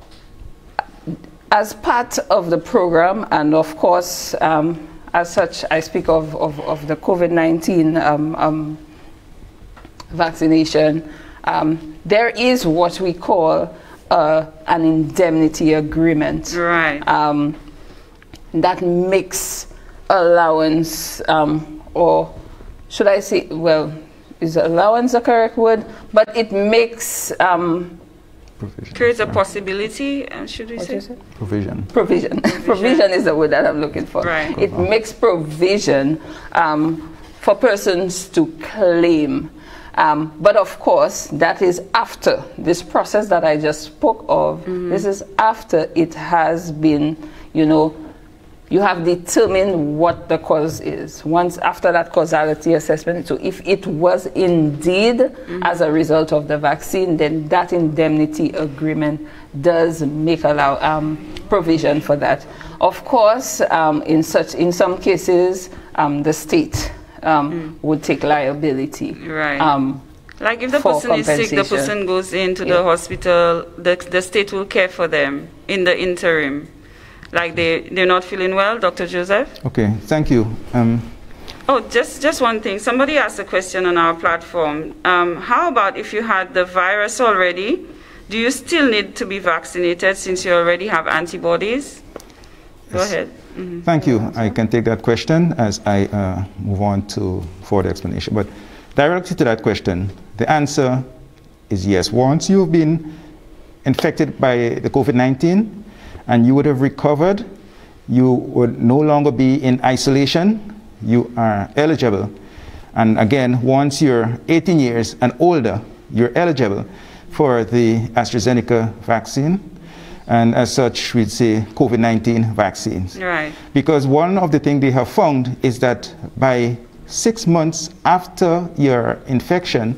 as part of the program, and of course, um, as such, I speak of, of, of the COVID nineteen um, um, vaccination, um, there is what we call uh, an indemnity agreement. Right. Um, that makes allowance, um, or should I say, well, is allowance the correct word? But it makes... Um, Provision. Creates a possibility, uh, should we say? Provision. Provision. Provision. Provision is the word that I'm looking for. Right. It uh-huh. makes provision um, for persons to claim. Um, but of course, that is after this process that I just spoke of. Mm-hmm. This is after it has been, you know, you have determined what the cause is. Once after that causality assessment, so if it was indeed mm-hmm. as a result of the vaccine, then that indemnity agreement does make allow um, provision for that. Of course, um, in such in some cases, um, the state um, mm. would take liability. Right. Um, like if the person is sick, the person goes into yeah. the hospital, the, the state will care for them in the interim. Like they, they're not feeling well, Doctor Joseph? Okay, thank you. Um, oh, just, just one thing. Somebody asked a question on our platform. Um, how about if you had the virus already, do you still need to be vaccinated since you already have antibodies? Go yes. ahead. Mm-hmm. Thank you. I can take that question as I uh, move on to further explanation. But directly to that question, the answer is yes. Once you've been infected by the COVID nineteen, and you would have recovered, you would no longer be in isolation, you are eligible. And again, once you're eighteen years and older, you're eligible for the AstraZeneca vaccine, and as such, we'd say COVID nineteen vaccines. Right. Because one of the things they have found is that by six months after your infection,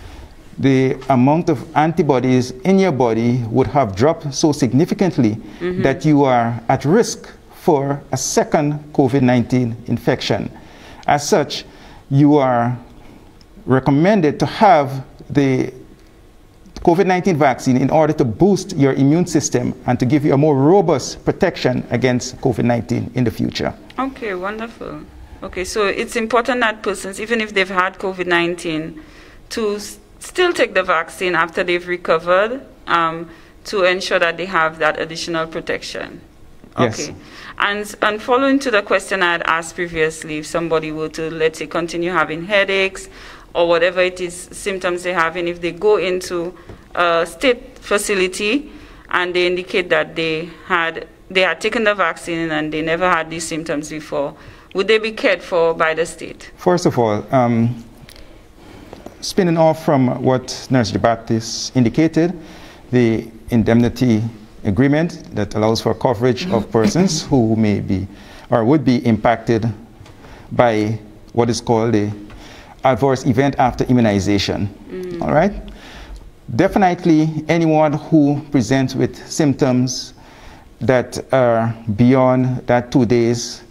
the amount of antibodies in your body would have dropped so significantly mm-hmm. that you are at risk for a second COVID nineteen infection. As such, you are recommended to have the COVID nineteen vaccine in order to boost your immune system and to give you a more robust protection against COVID nineteen in the future. Okay, wonderful. Okay, so it's important that persons, even if they've had COVID nineteen, to still take the vaccine after they've recovered um, to ensure that they have that additional protection. Okay. Yes. And, and following to the question I had asked previously, if somebody were to, let's say, continue having headaches or whatever it is, symptoms they have, and if they go into a state facility and they indicate that they had, they had taken the vaccine and they never had these symptoms before, would they be cared for by the state? First of all, um, spinning off from what Nurse DeBaptiste indicated, the indemnity agreement that allows for coverage of persons who may be or would be impacted by what is called the adverse event after immunization. Mm. All right? Definitely anyone who presents with symptoms that are beyond that two days,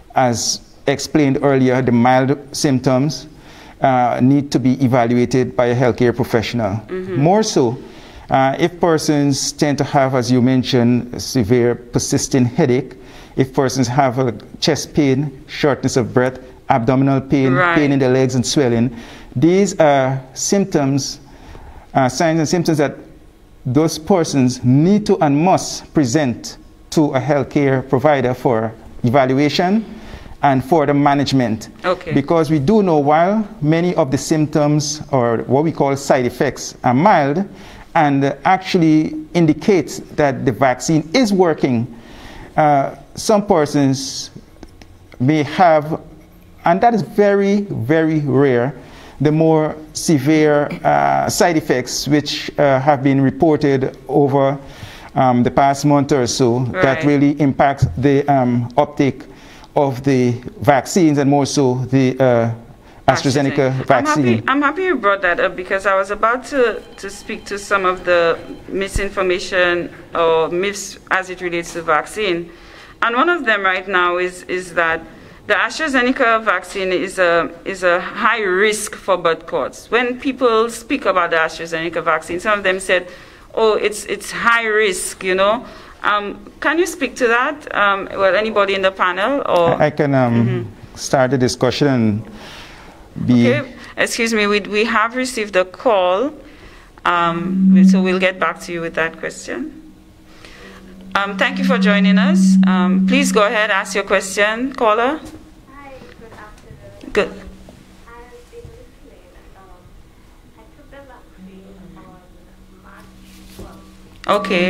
as explained earlier, the mild symptoms, Uh, need to be evaluated by a healthcare professional. Mm-hmm. More so, uh, if persons tend to have, as you mentioned, a severe persistent headache, if persons have a chest pain, shortness of breath, abdominal pain, right. pain in the legs and swelling, these are symptoms, uh, signs and symptoms that those persons need to and must present to a healthcare provider for evaluation and for the management. Okay. Because we do know while many of the symptoms or what we call side effects are mild and actually indicates that the vaccine is working, uh, some persons may have, and that is very, very rare, the more severe uh, side effects which uh, have been reported over um, the past month or so, right, that really impact the um, uptake of the vaccines, and more so the uh, AstraZeneca vaccine. I'm happy, I'm happy you brought that up, because I was about to, to speak to some of the misinformation or myths as it relates to vaccine. And one of them right now is, is that the AstraZeneca vaccine is a, is a high risk for blood clots. When people speak about the AstraZeneca vaccine, some of them said, oh, it's, it's high risk, you know. Um, can you speak to that? Um, well, anybody in the panel? Or? I can um, mm-hmm. start the discussion and be... Okay, excuse me, we, we have received a call, um, so we'll get back to you with that question. Um, thank you for joining us. Um, please go ahead, ask your question, caller. Hi, good afternoon. Good. I've been listening. Um, I took the vaccine on March twelfth. Okay.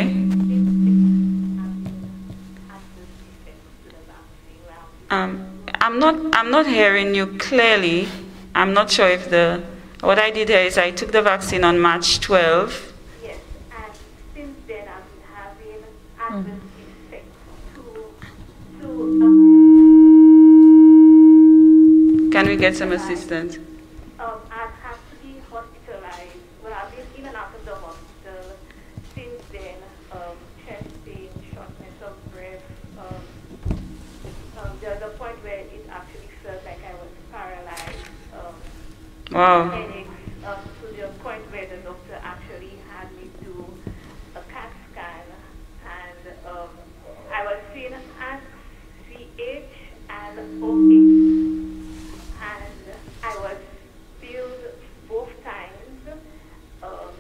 Um, I'm not. I'm not hearing you clearly. I'm not sure if the. What I did here is I took the vaccine on March twelfth. Yes, and since then I've been having adverse effects to to. Um, Can we get some assistance? Um, I've had to be hospitalized. Well, I've been in and out of the hospital since then. Um, chest pain, shortness of breath. Um, um, there's a point where it actually felt like I was paralyzed. Um, Wow. Headaches, um, to the point where the doctor actually had me do a CAT scan, and um, I was seen as C H and O H, and I was billed both times. Um,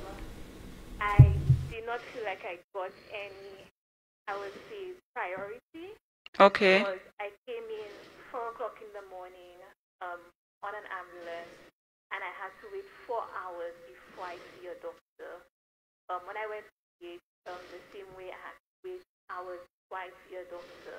I did not feel like I got any, I would say, priority. Okay. Because I came in four o'clock in the morning um, on an ambulance, and I had to wait four hours before I see a doctor. Um, when I went to see it, um, the same way I had to wait hours before I see a doctor.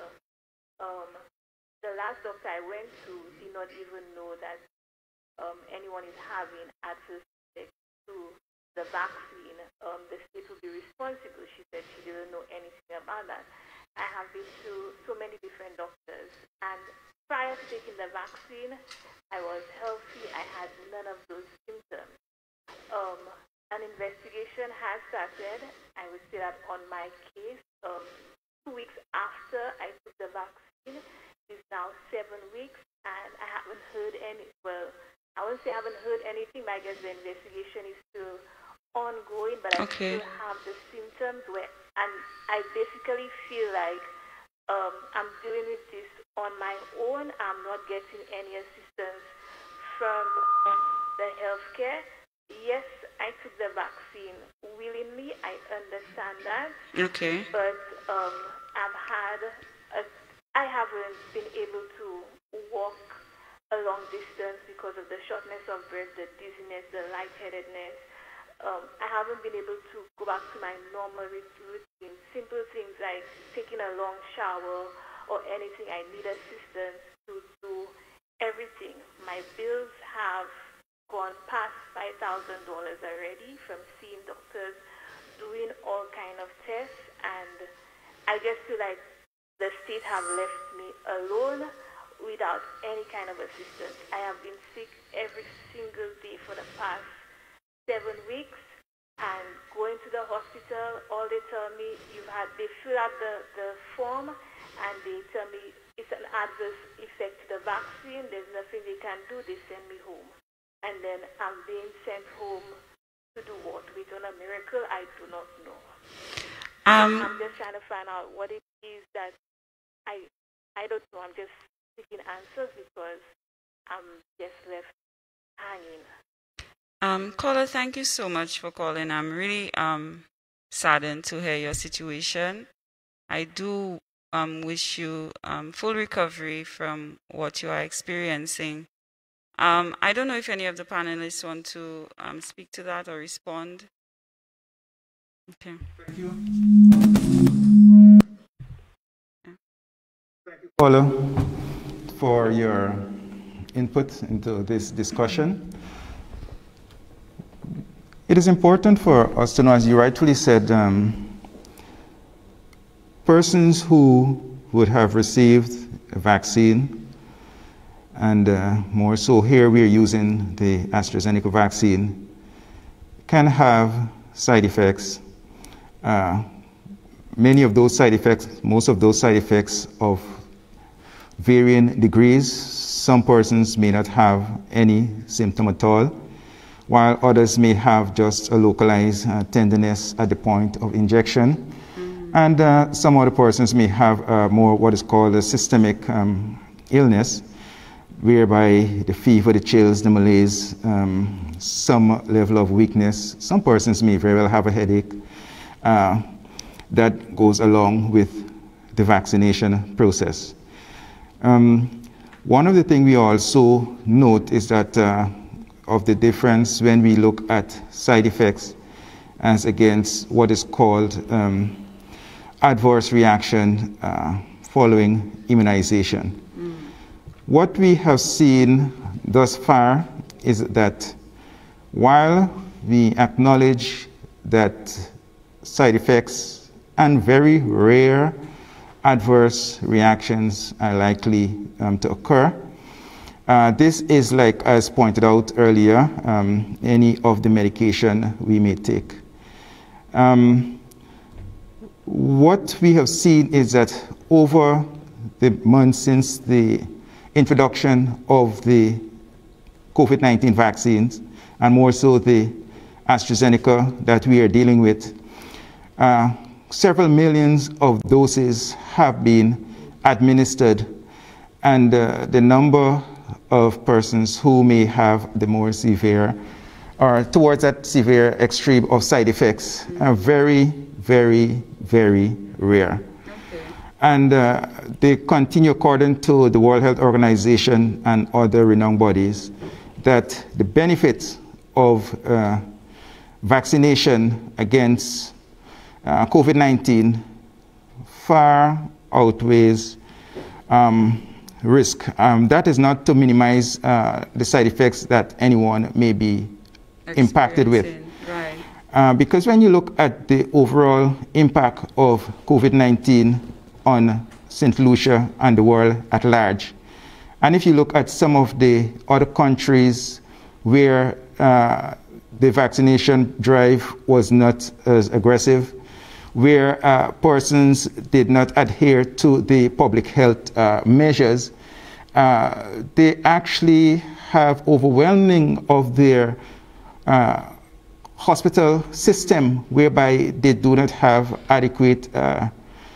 Um, the last doctor I went to did not even know that um, anyone is having adverse effects to the vaccine. Um, the state will be responsible. She said she didn't know anything about that. I have been to so many different doctors, and prior to taking the vaccine, I was healthy. I had none of those symptoms. Um, an investigation has started. I would say that on my case, um, two weeks after I took the vaccine, it's now seven weeks, and I haven't heard any, well, I won't say I haven't heard anything, but I guess the investigation is still ongoing, but I okay. still have the symptoms where, and I basically feel like um, I'm dealing with this on my own. I'm not getting any assistance from the healthcare. Yes, I took the vaccine willingly. I understand that. Okay. But um, I've had, a, I haven't been able to walk a long distance because of the shortness of breath, the dizziness, the lightheadedness. Um, I haven't been able to go back to my normal routine. Simple things like taking a long shower or anything. I need assistance to do everything. My bills have gone past five thousand dollars already from seeing doctors, doing all kind of tests, and I just feel like the state have left me alone without any kind of assistance. I have been sick every single day for the past seven weeks, and going to the hospital, all they tell me, you've had, they fill out the, the form, and they tell me it's an adverse effect to the vaccine, there's nothing they can do, they send me home. And then I'm being sent home to do what? Wait on a miracle? I do not know. Um, I'm just trying to find out what it is that I, I don't know, I'm just seeking answers because I'm just left hanging. Um, caller, thank you so much for calling. I'm really um, saddened to hear your situation. I do um, wish you um, full recovery from what you are experiencing. Um, I don't know if any of the panelists want to um, speak to that or respond. Okay. Thank you. Thank you, caller, for your input into this discussion. it is important for us to know, as you rightfully said, um, persons who would have received a vaccine, and uh, more so here we are using the AstraZeneca vaccine, can have side effects. Uh, many of those side effects, most of those side effects of varying degrees. Some persons may not have any symptom at all, while others may have just a localized uh, tenderness at the point of injection. Mm-hmm. And uh, some other persons may have uh, more what is called a systemic um, illness, whereby the fever, the chills, the malaise, um, some level of weakness. Some persons may very well have a headache uh, that goes along with the vaccination process. Um, one of the things we also note is that uh, of the difference when we look at side effects as against what is called um, adverse reaction uh, following immunization. Mm. What we have seen thus far is that while we acknowledge that side effects and very rare adverse reactions are likely um, to occur, Uh, this is, like as pointed out earlier, um, any of the medication we may take. Um, what we have seen is that over the months since the introduction of the COVID nineteen vaccines, and more so the AstraZeneca that we are dealing with, uh, several millions of doses have been administered, and uh, the number of persons who may have the more severe or towards that severe extreme of side effects are very, very, very rare. Okay. And uh, they continue, according to the World Health Organization and other renowned bodies, that the benefits of uh, vaccination against uh, COVID nineteen far outweighs um, risk. Um, that is not to minimize uh, the side effects that anyone may be impacted with. Right. Uh, because when you look at the overall impact of COVID nineteen on Saint Lucia and the world at large, and if you look at some of the other countries where uh, the vaccination drive was not as aggressive, where uh, persons did not adhere to the public health uh, measures, uh, they actually have overwhelming of their uh, hospital system, whereby they do not have adequate uh,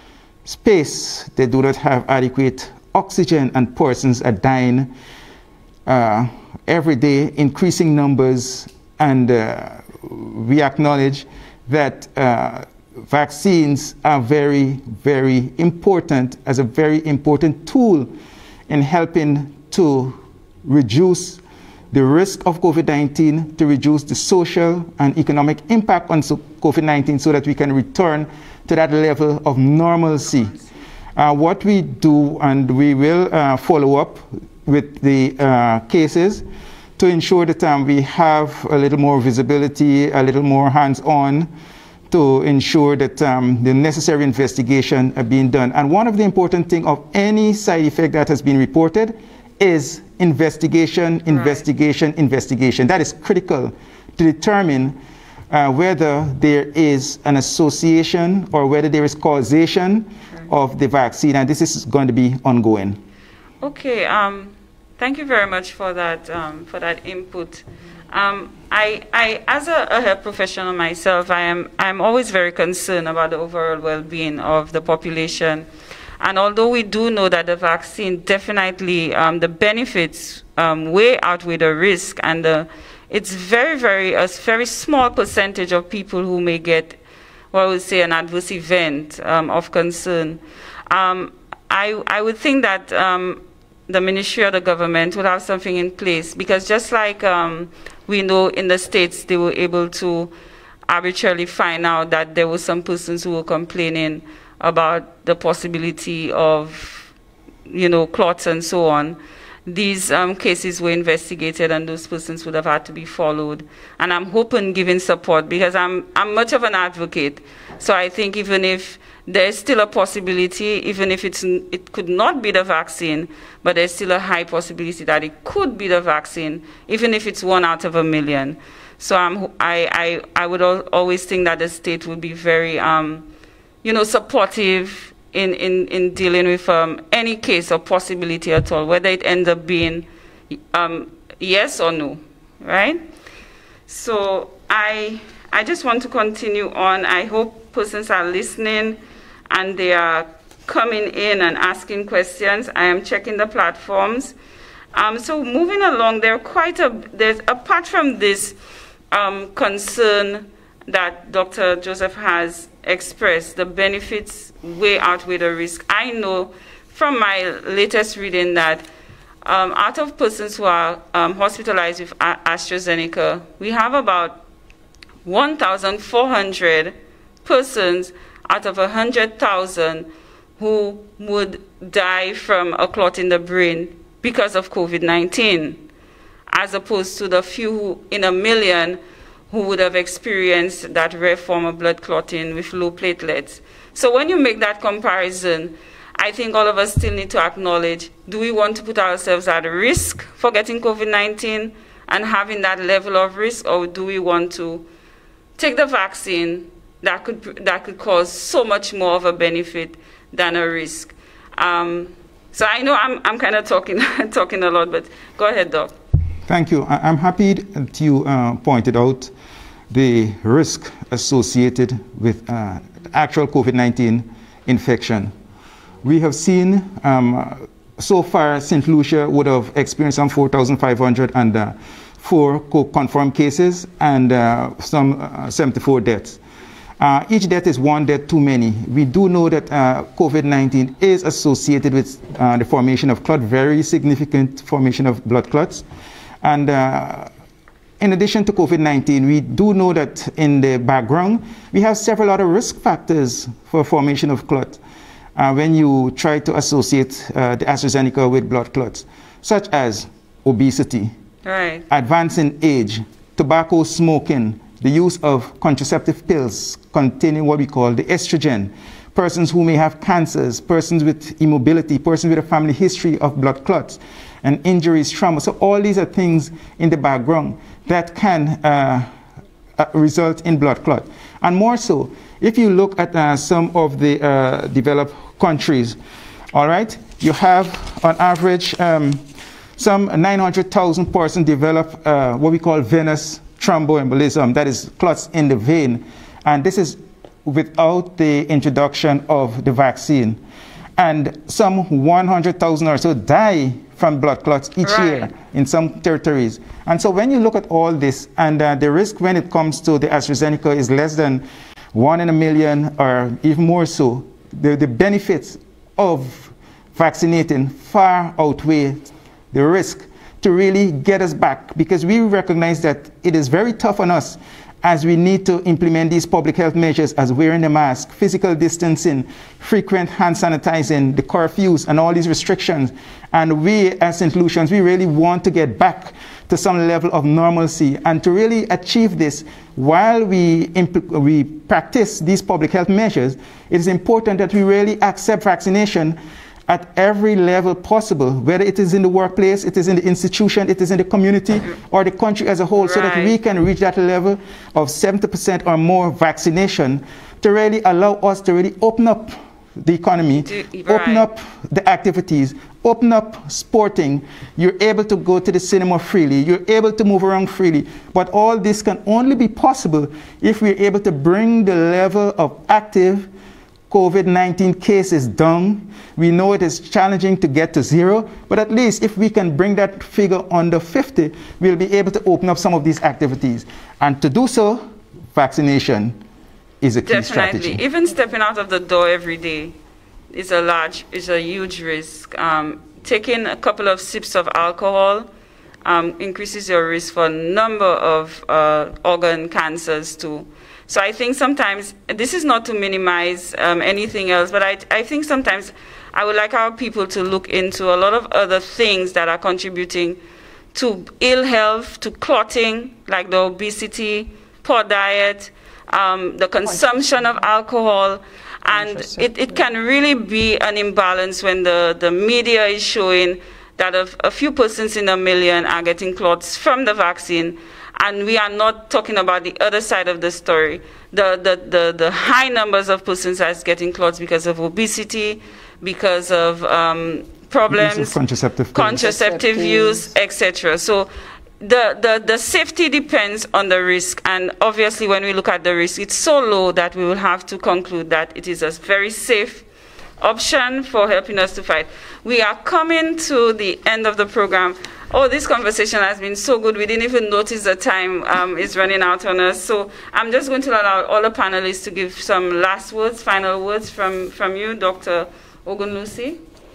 space, they do not have adequate oxygen, and persons are dying uh, every day, increasing numbers, and uh, we acknowledge that uh, vaccines are very, very important as a very important tool in helping to reduce the risk of COVID nineteen, to reduce the social and economic impact on COVID nineteen, so that we can return to that level of normalcy. Uh, what we do, and we will uh, follow up with the uh, cases to ensure that um, we have a little more visibility, a little more hands-on, to ensure that um, the necessary investigation are being done. And one of the important things of any side effect that has been reported is investigation, investigation, right. investigation. That is critical to determine uh, whether there is an association or whether there is causation right. of the vaccine, and this is going to be ongoing. Okay, um, thank you very much for that, um, for that input. Um, I, I, as a, a health professional myself, I am I'm always very concerned about the overall well-being of the population. And although we do know that the vaccine definitely, um, the benefits um, way outweigh the risk, and the, it's very, very, a very small percentage of people who may get, what I would say, an adverse event um, of concern. Um, I, I would think that um, the ministry or the government would have something in place, because just like um, we know in the States, they were able to arbitrarily find out that there were some persons who were complaining about the possibility of, you know, clots and so on. these um, cases were investigated and those persons would have had to be followed. And I'm hoping giving support, because I'm, I'm much of an advocate. So I think even if there's still a possibility, even if it's, it could not be the vaccine, but there's still a high possibility that it could be the vaccine, even if it's one out of a million. So I'm, I, I, I would al always think that the state would be very, um, you know, supportive in, in, in dealing with um, any case or possibility at all, whether it ends up being um, yes or no, right? So I, I just want to continue on. I hope persons are listening and they are coming in and asking questions. I am checking the platforms. Um, so moving along, there are quite a, there's, apart from this um, concern that Doctor Joseph has expressed, the benefits way outweigh the risk. I know from my latest reading that um, out of persons who are um, hospitalized with AstraZeneca, we have about one thousand four hundred persons out of one hundred thousand who would die from a clot in the brain because of COVID nineteen, as opposed to the few in a million who would have experienced that rare form of blood clotting with low platelets. So when you make that comparison, I think all of us still need to acknowledge, do we want to put ourselves at risk for getting COVID nineteen and having that level of risk, or do we want to take the vaccine that could, that could cause so much more of a benefit than a risk? Um, so I know I'm, I'm kind of talking, talking a lot, but go ahead, Doc. Thank you. I'm happy that you uh, pointed out the risk associated with uh, actual COVID nineteen infection. We have seen um, so far Saint Lucia would have experienced some four thousand five hundred four confirmed cases and uh, some uh, seventy-four deaths. Uh, each death is one death too many. We do know that uh, COVID nineteen is associated with uh, the formation of clot, very significant formation of blood clots. And uh, in addition to COVID nineteen, we do know that in the background, we have several other risk factors for formation of clot uh, when you try to associate uh, the AstraZeneca with blood clots, such as obesity, right, advancing age, tobacco smoking, the use of contraceptive pills containing what we call the estrogen, persons who may have cancers, persons with immobility, persons with a family history of blood clots and injuries, trauma. So all these are things in the background that can uh, uh, result in blood clot. And more so, if you look at uh, some of the uh, developed countries, all right, you have on average um, some nine hundred thousand persons develop uh, what we call venous thromboembolism, that is clots in the vein. And this is without the introduction of the vaccine. And some one hundred thousand or so die from blood clots each right. year in some territories. And so when you look at all this, and uh, the risk when it comes to the AstraZeneca is less than one in a million or even more so, the, the benefits of vaccinating far outweigh the risk to really get us back, because we recognize that it is very tough on us as we need to implement these public health measures as wearing the mask, physical distancing, frequent hand sanitizing, the curfews, and all these restrictions. And we, as Saint Lucians, we really want to get back to some level of normalcy. And to really achieve this, while we, we practice these public health measures, it is important that we really accept vaccination at every level possible, whether it is in the workplace, it is in the institution, it is in the community, or the country as a whole, right. so that we can reach that level of seventy percent or more vaccination to really allow us to really open up the economy, Do, right. open up the activities, open up sporting. You're able to go to the cinema freely, you're able to move around freely, but all this can only be possible if we're able to bring the level of active COVID nineteen cases down. We know it is challenging to get to zero, but at least if we can bring that figure under fifty, we'll be able to open up some of these activities. And to do so, vaccination is a key Definitely. strategy. Even stepping out of the door every day is a large, is a huge risk. Um, taking a couple of sips of alcohol um, increases your risk for a number of uh, organ cancers too. So I think sometimes, this is not to minimize um, anything else, but I, I think sometimes I would like our people to look into a lot of other things that are contributing to ill health, to clotting, like the obesity, poor diet, um, the consumption of alcohol, and it, it can really be an imbalance when the, the media is showing that a, a few persons in a million are getting clots from the vaccine, and we are not talking about the other side of the story, the, the, the, the high numbers of persons that's getting clots because of obesity, because of um, problems, use of contraceptive, contraceptive use, et cetera. So the, the, the safety depends on the risk, and obviously when we look at the risk, it's so low that we will have to conclude that it is a very safe option for helping us to fight. We are coming to the end of the program. Oh, this conversation has been so good. We didn't even notice the time um, is running out on us. So I'm just going to allow all the panelists to give some last words, final words from, from you, Doctor Ogunlusi.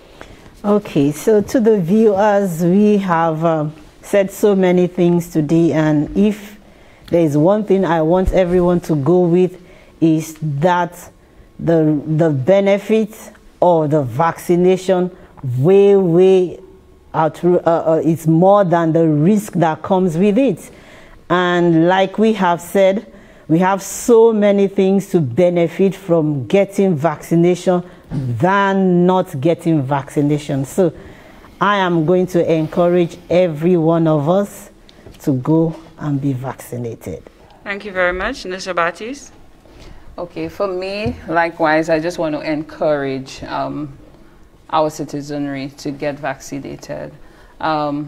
Okay, so to the viewers, we have um, said so many things today, and if there is one thing I want everyone to go with, is that the, the benefits of the vaccination way, way out, uh, uh, it's more than the risk that comes with it. And like we have said, we have so many things to benefit from getting vaccination than not getting vaccination. So I am going to encourage every one of us to go and be vaccinated. Thank you very much. Mister Baptiste? Okay, for me, likewise, I just want to encourage um, our citizenry to get vaccinated. Um,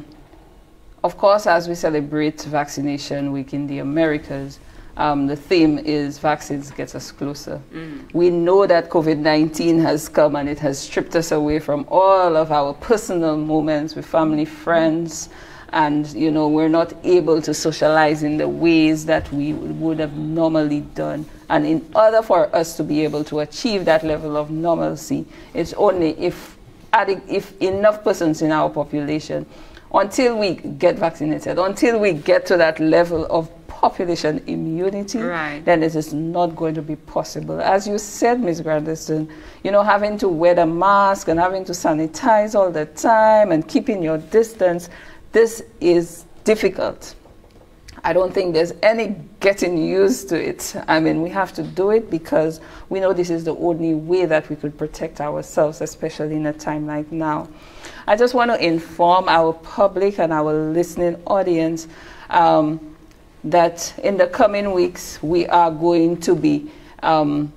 of course, as we celebrate Vaccination Week in the Americas, um, the theme is vaccines get us closer. Mm. We know that COVID nineteen has come and it has stripped us away from all of our personal moments with family, friends, and you know, we're not able to socialize in the ways that we would have normally done. And in order for us to be able to achieve that level of normalcy, it's only if adding, if enough persons in our population, until we get vaccinated, until we get to that level of population immunity, right, then it is not going to be possible. As you said, Miz Grandison, you know, having to wear the mask and having to sanitize all the time and keeping your distance, this is difficult. I don't think there's any getting used to it. I mean, we have to do it because we know this is the only way that we could protect ourselves, especially in a time like now. I just want to inform our public and our listening audience um, that in the coming weeks, we are going to be um,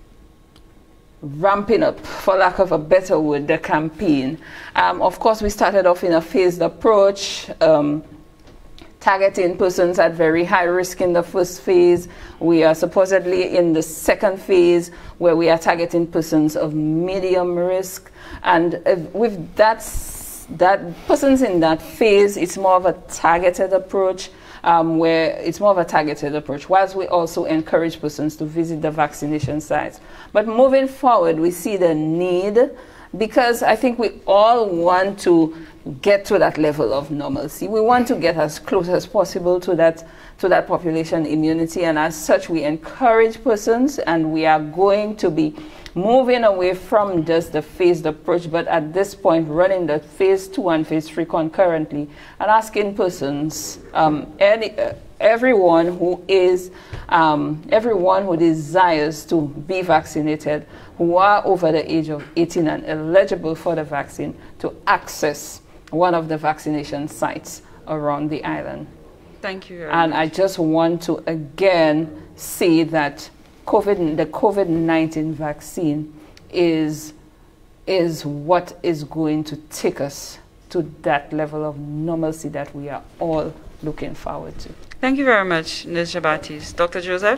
ramping up, for lack of a better word, the campaign. Um, of course, we started off in a phased approach, um, targeting persons at very high risk in the first phase. We are supposedly in the second phase, where we are targeting persons of medium risk. And uh, with that, that persons in that phase, it's more of a targeted approach. Um, where it's more of a targeted approach, whilst we also encourage persons to visit the vaccination sites. But moving forward, we see the need, because I think we all want to get to that level of normalcy. We want to get as close as possible to that, to that population immunity, and as such, we encourage persons, and we are going to be moving away from just the phased approach, but at this point running the phase two and phase three concurrently, and asking persons, um, any, uh, everyone who is, um, everyone who desires to be vaccinated, who are over the age of eighteen and eligible for the vaccine, to access one of the vaccination sites around the island. Thank you very and much. I just want to again say that COVID, the COVID nineteen vaccine is, is what is going to take us to that level of normalcy that we are all looking forward to. Thank you very much, Mister Baptiste. Doctor Joseph?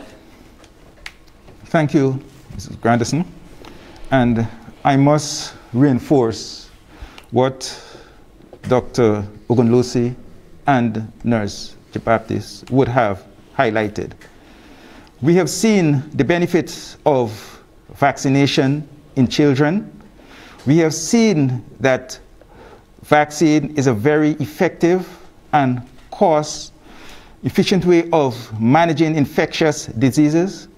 Thank you, Missus Grandison. And I must reinforce what Doctor Ogunlusi and Nurse Baptiste would have highlighted. We have seen the benefits of vaccination in children. We have seen that vaccine is a very effective and cost-efficient way of managing infectious diseases.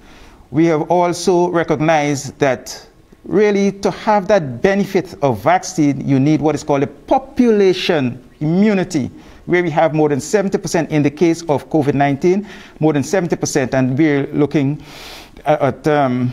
we have also recognized that really to have that benefit of vaccine, you need what is called a population immunity, where we have more than seventy percent in the case of COVID nineteen, more than seventy percent, and we're looking at um,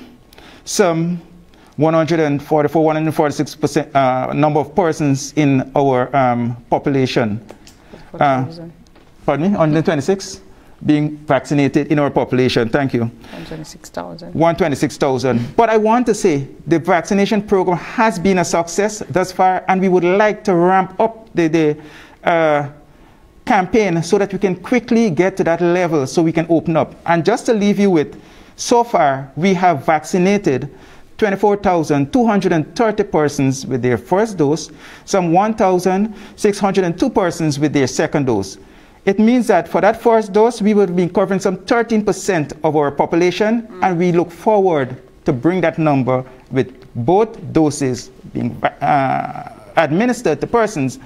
some one hundred forty-four, one hundred forty-six percent uh, number of persons in our um, population. Uh, pardon me, one hundred twenty-six being vaccinated in our population. Thank you. one hundred twenty-six thousand. one hundred twenty-six thousand. But I want to say the vaccination program has been a success thus far, and we would like to ramp up the, the uh, campaign so that we can quickly get to that level so we can open up. And just to leave you with, so far we have vaccinated twenty-four thousand two hundred thirty persons with their first dose, some one thousand six hundred two persons with their second dose. It means that for that first dose, we will be covering some thirteen percent of our population, mm. and we look forward to bring that number with both doses being uh, administered to persons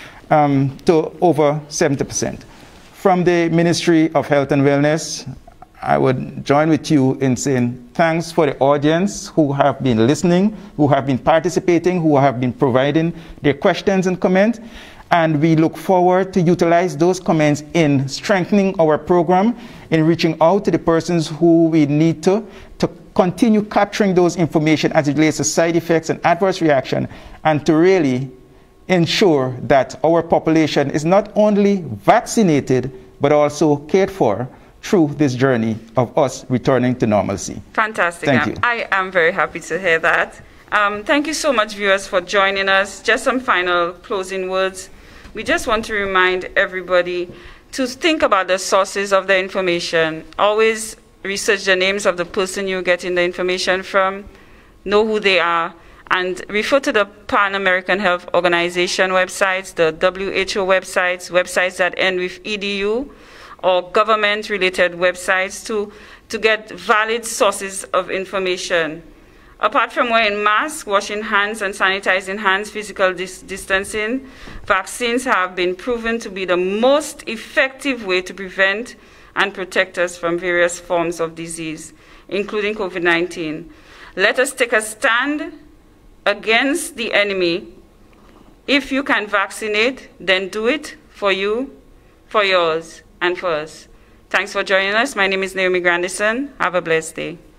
um, to over seventy percent. From the Ministry of Health and Wellness, I would join with you in saying thanks for the audience who have been listening, who have been participating, who have been providing their questions and comments. And we look forward to utilize those comments in strengthening our program, in reaching out to the persons who we need to, to continue capturing those information as it relates to side effects and adverse reaction, and to really ensure that our population is not only vaccinated, but also cared for through this journey of us returning to normalcy. Fantastic. Thank I'm, you. I am very happy to hear that. Um, thank you so much, viewers, for joining us. Just some final closing words. We just want to remind everybody to think about the sources of the information. Always research the names of the person you're getting the information from, know who they are, and refer to the Pan American Health Organization websites, the W H O websites, websites that end with E D U, or government-related websites to, to get valid sources of information. Apart from wearing masks, washing hands and sanitizing hands, physical dis distancing, vaccines have been proven to be the most effective way to prevent and protect us from various forms of disease, including COVID nineteen. Let us take a stand against the enemy. If you can vaccinate, then do it for you, for yours, and for us. Thanks for joining us. My name is Naomi Grandison. Have a blessed day.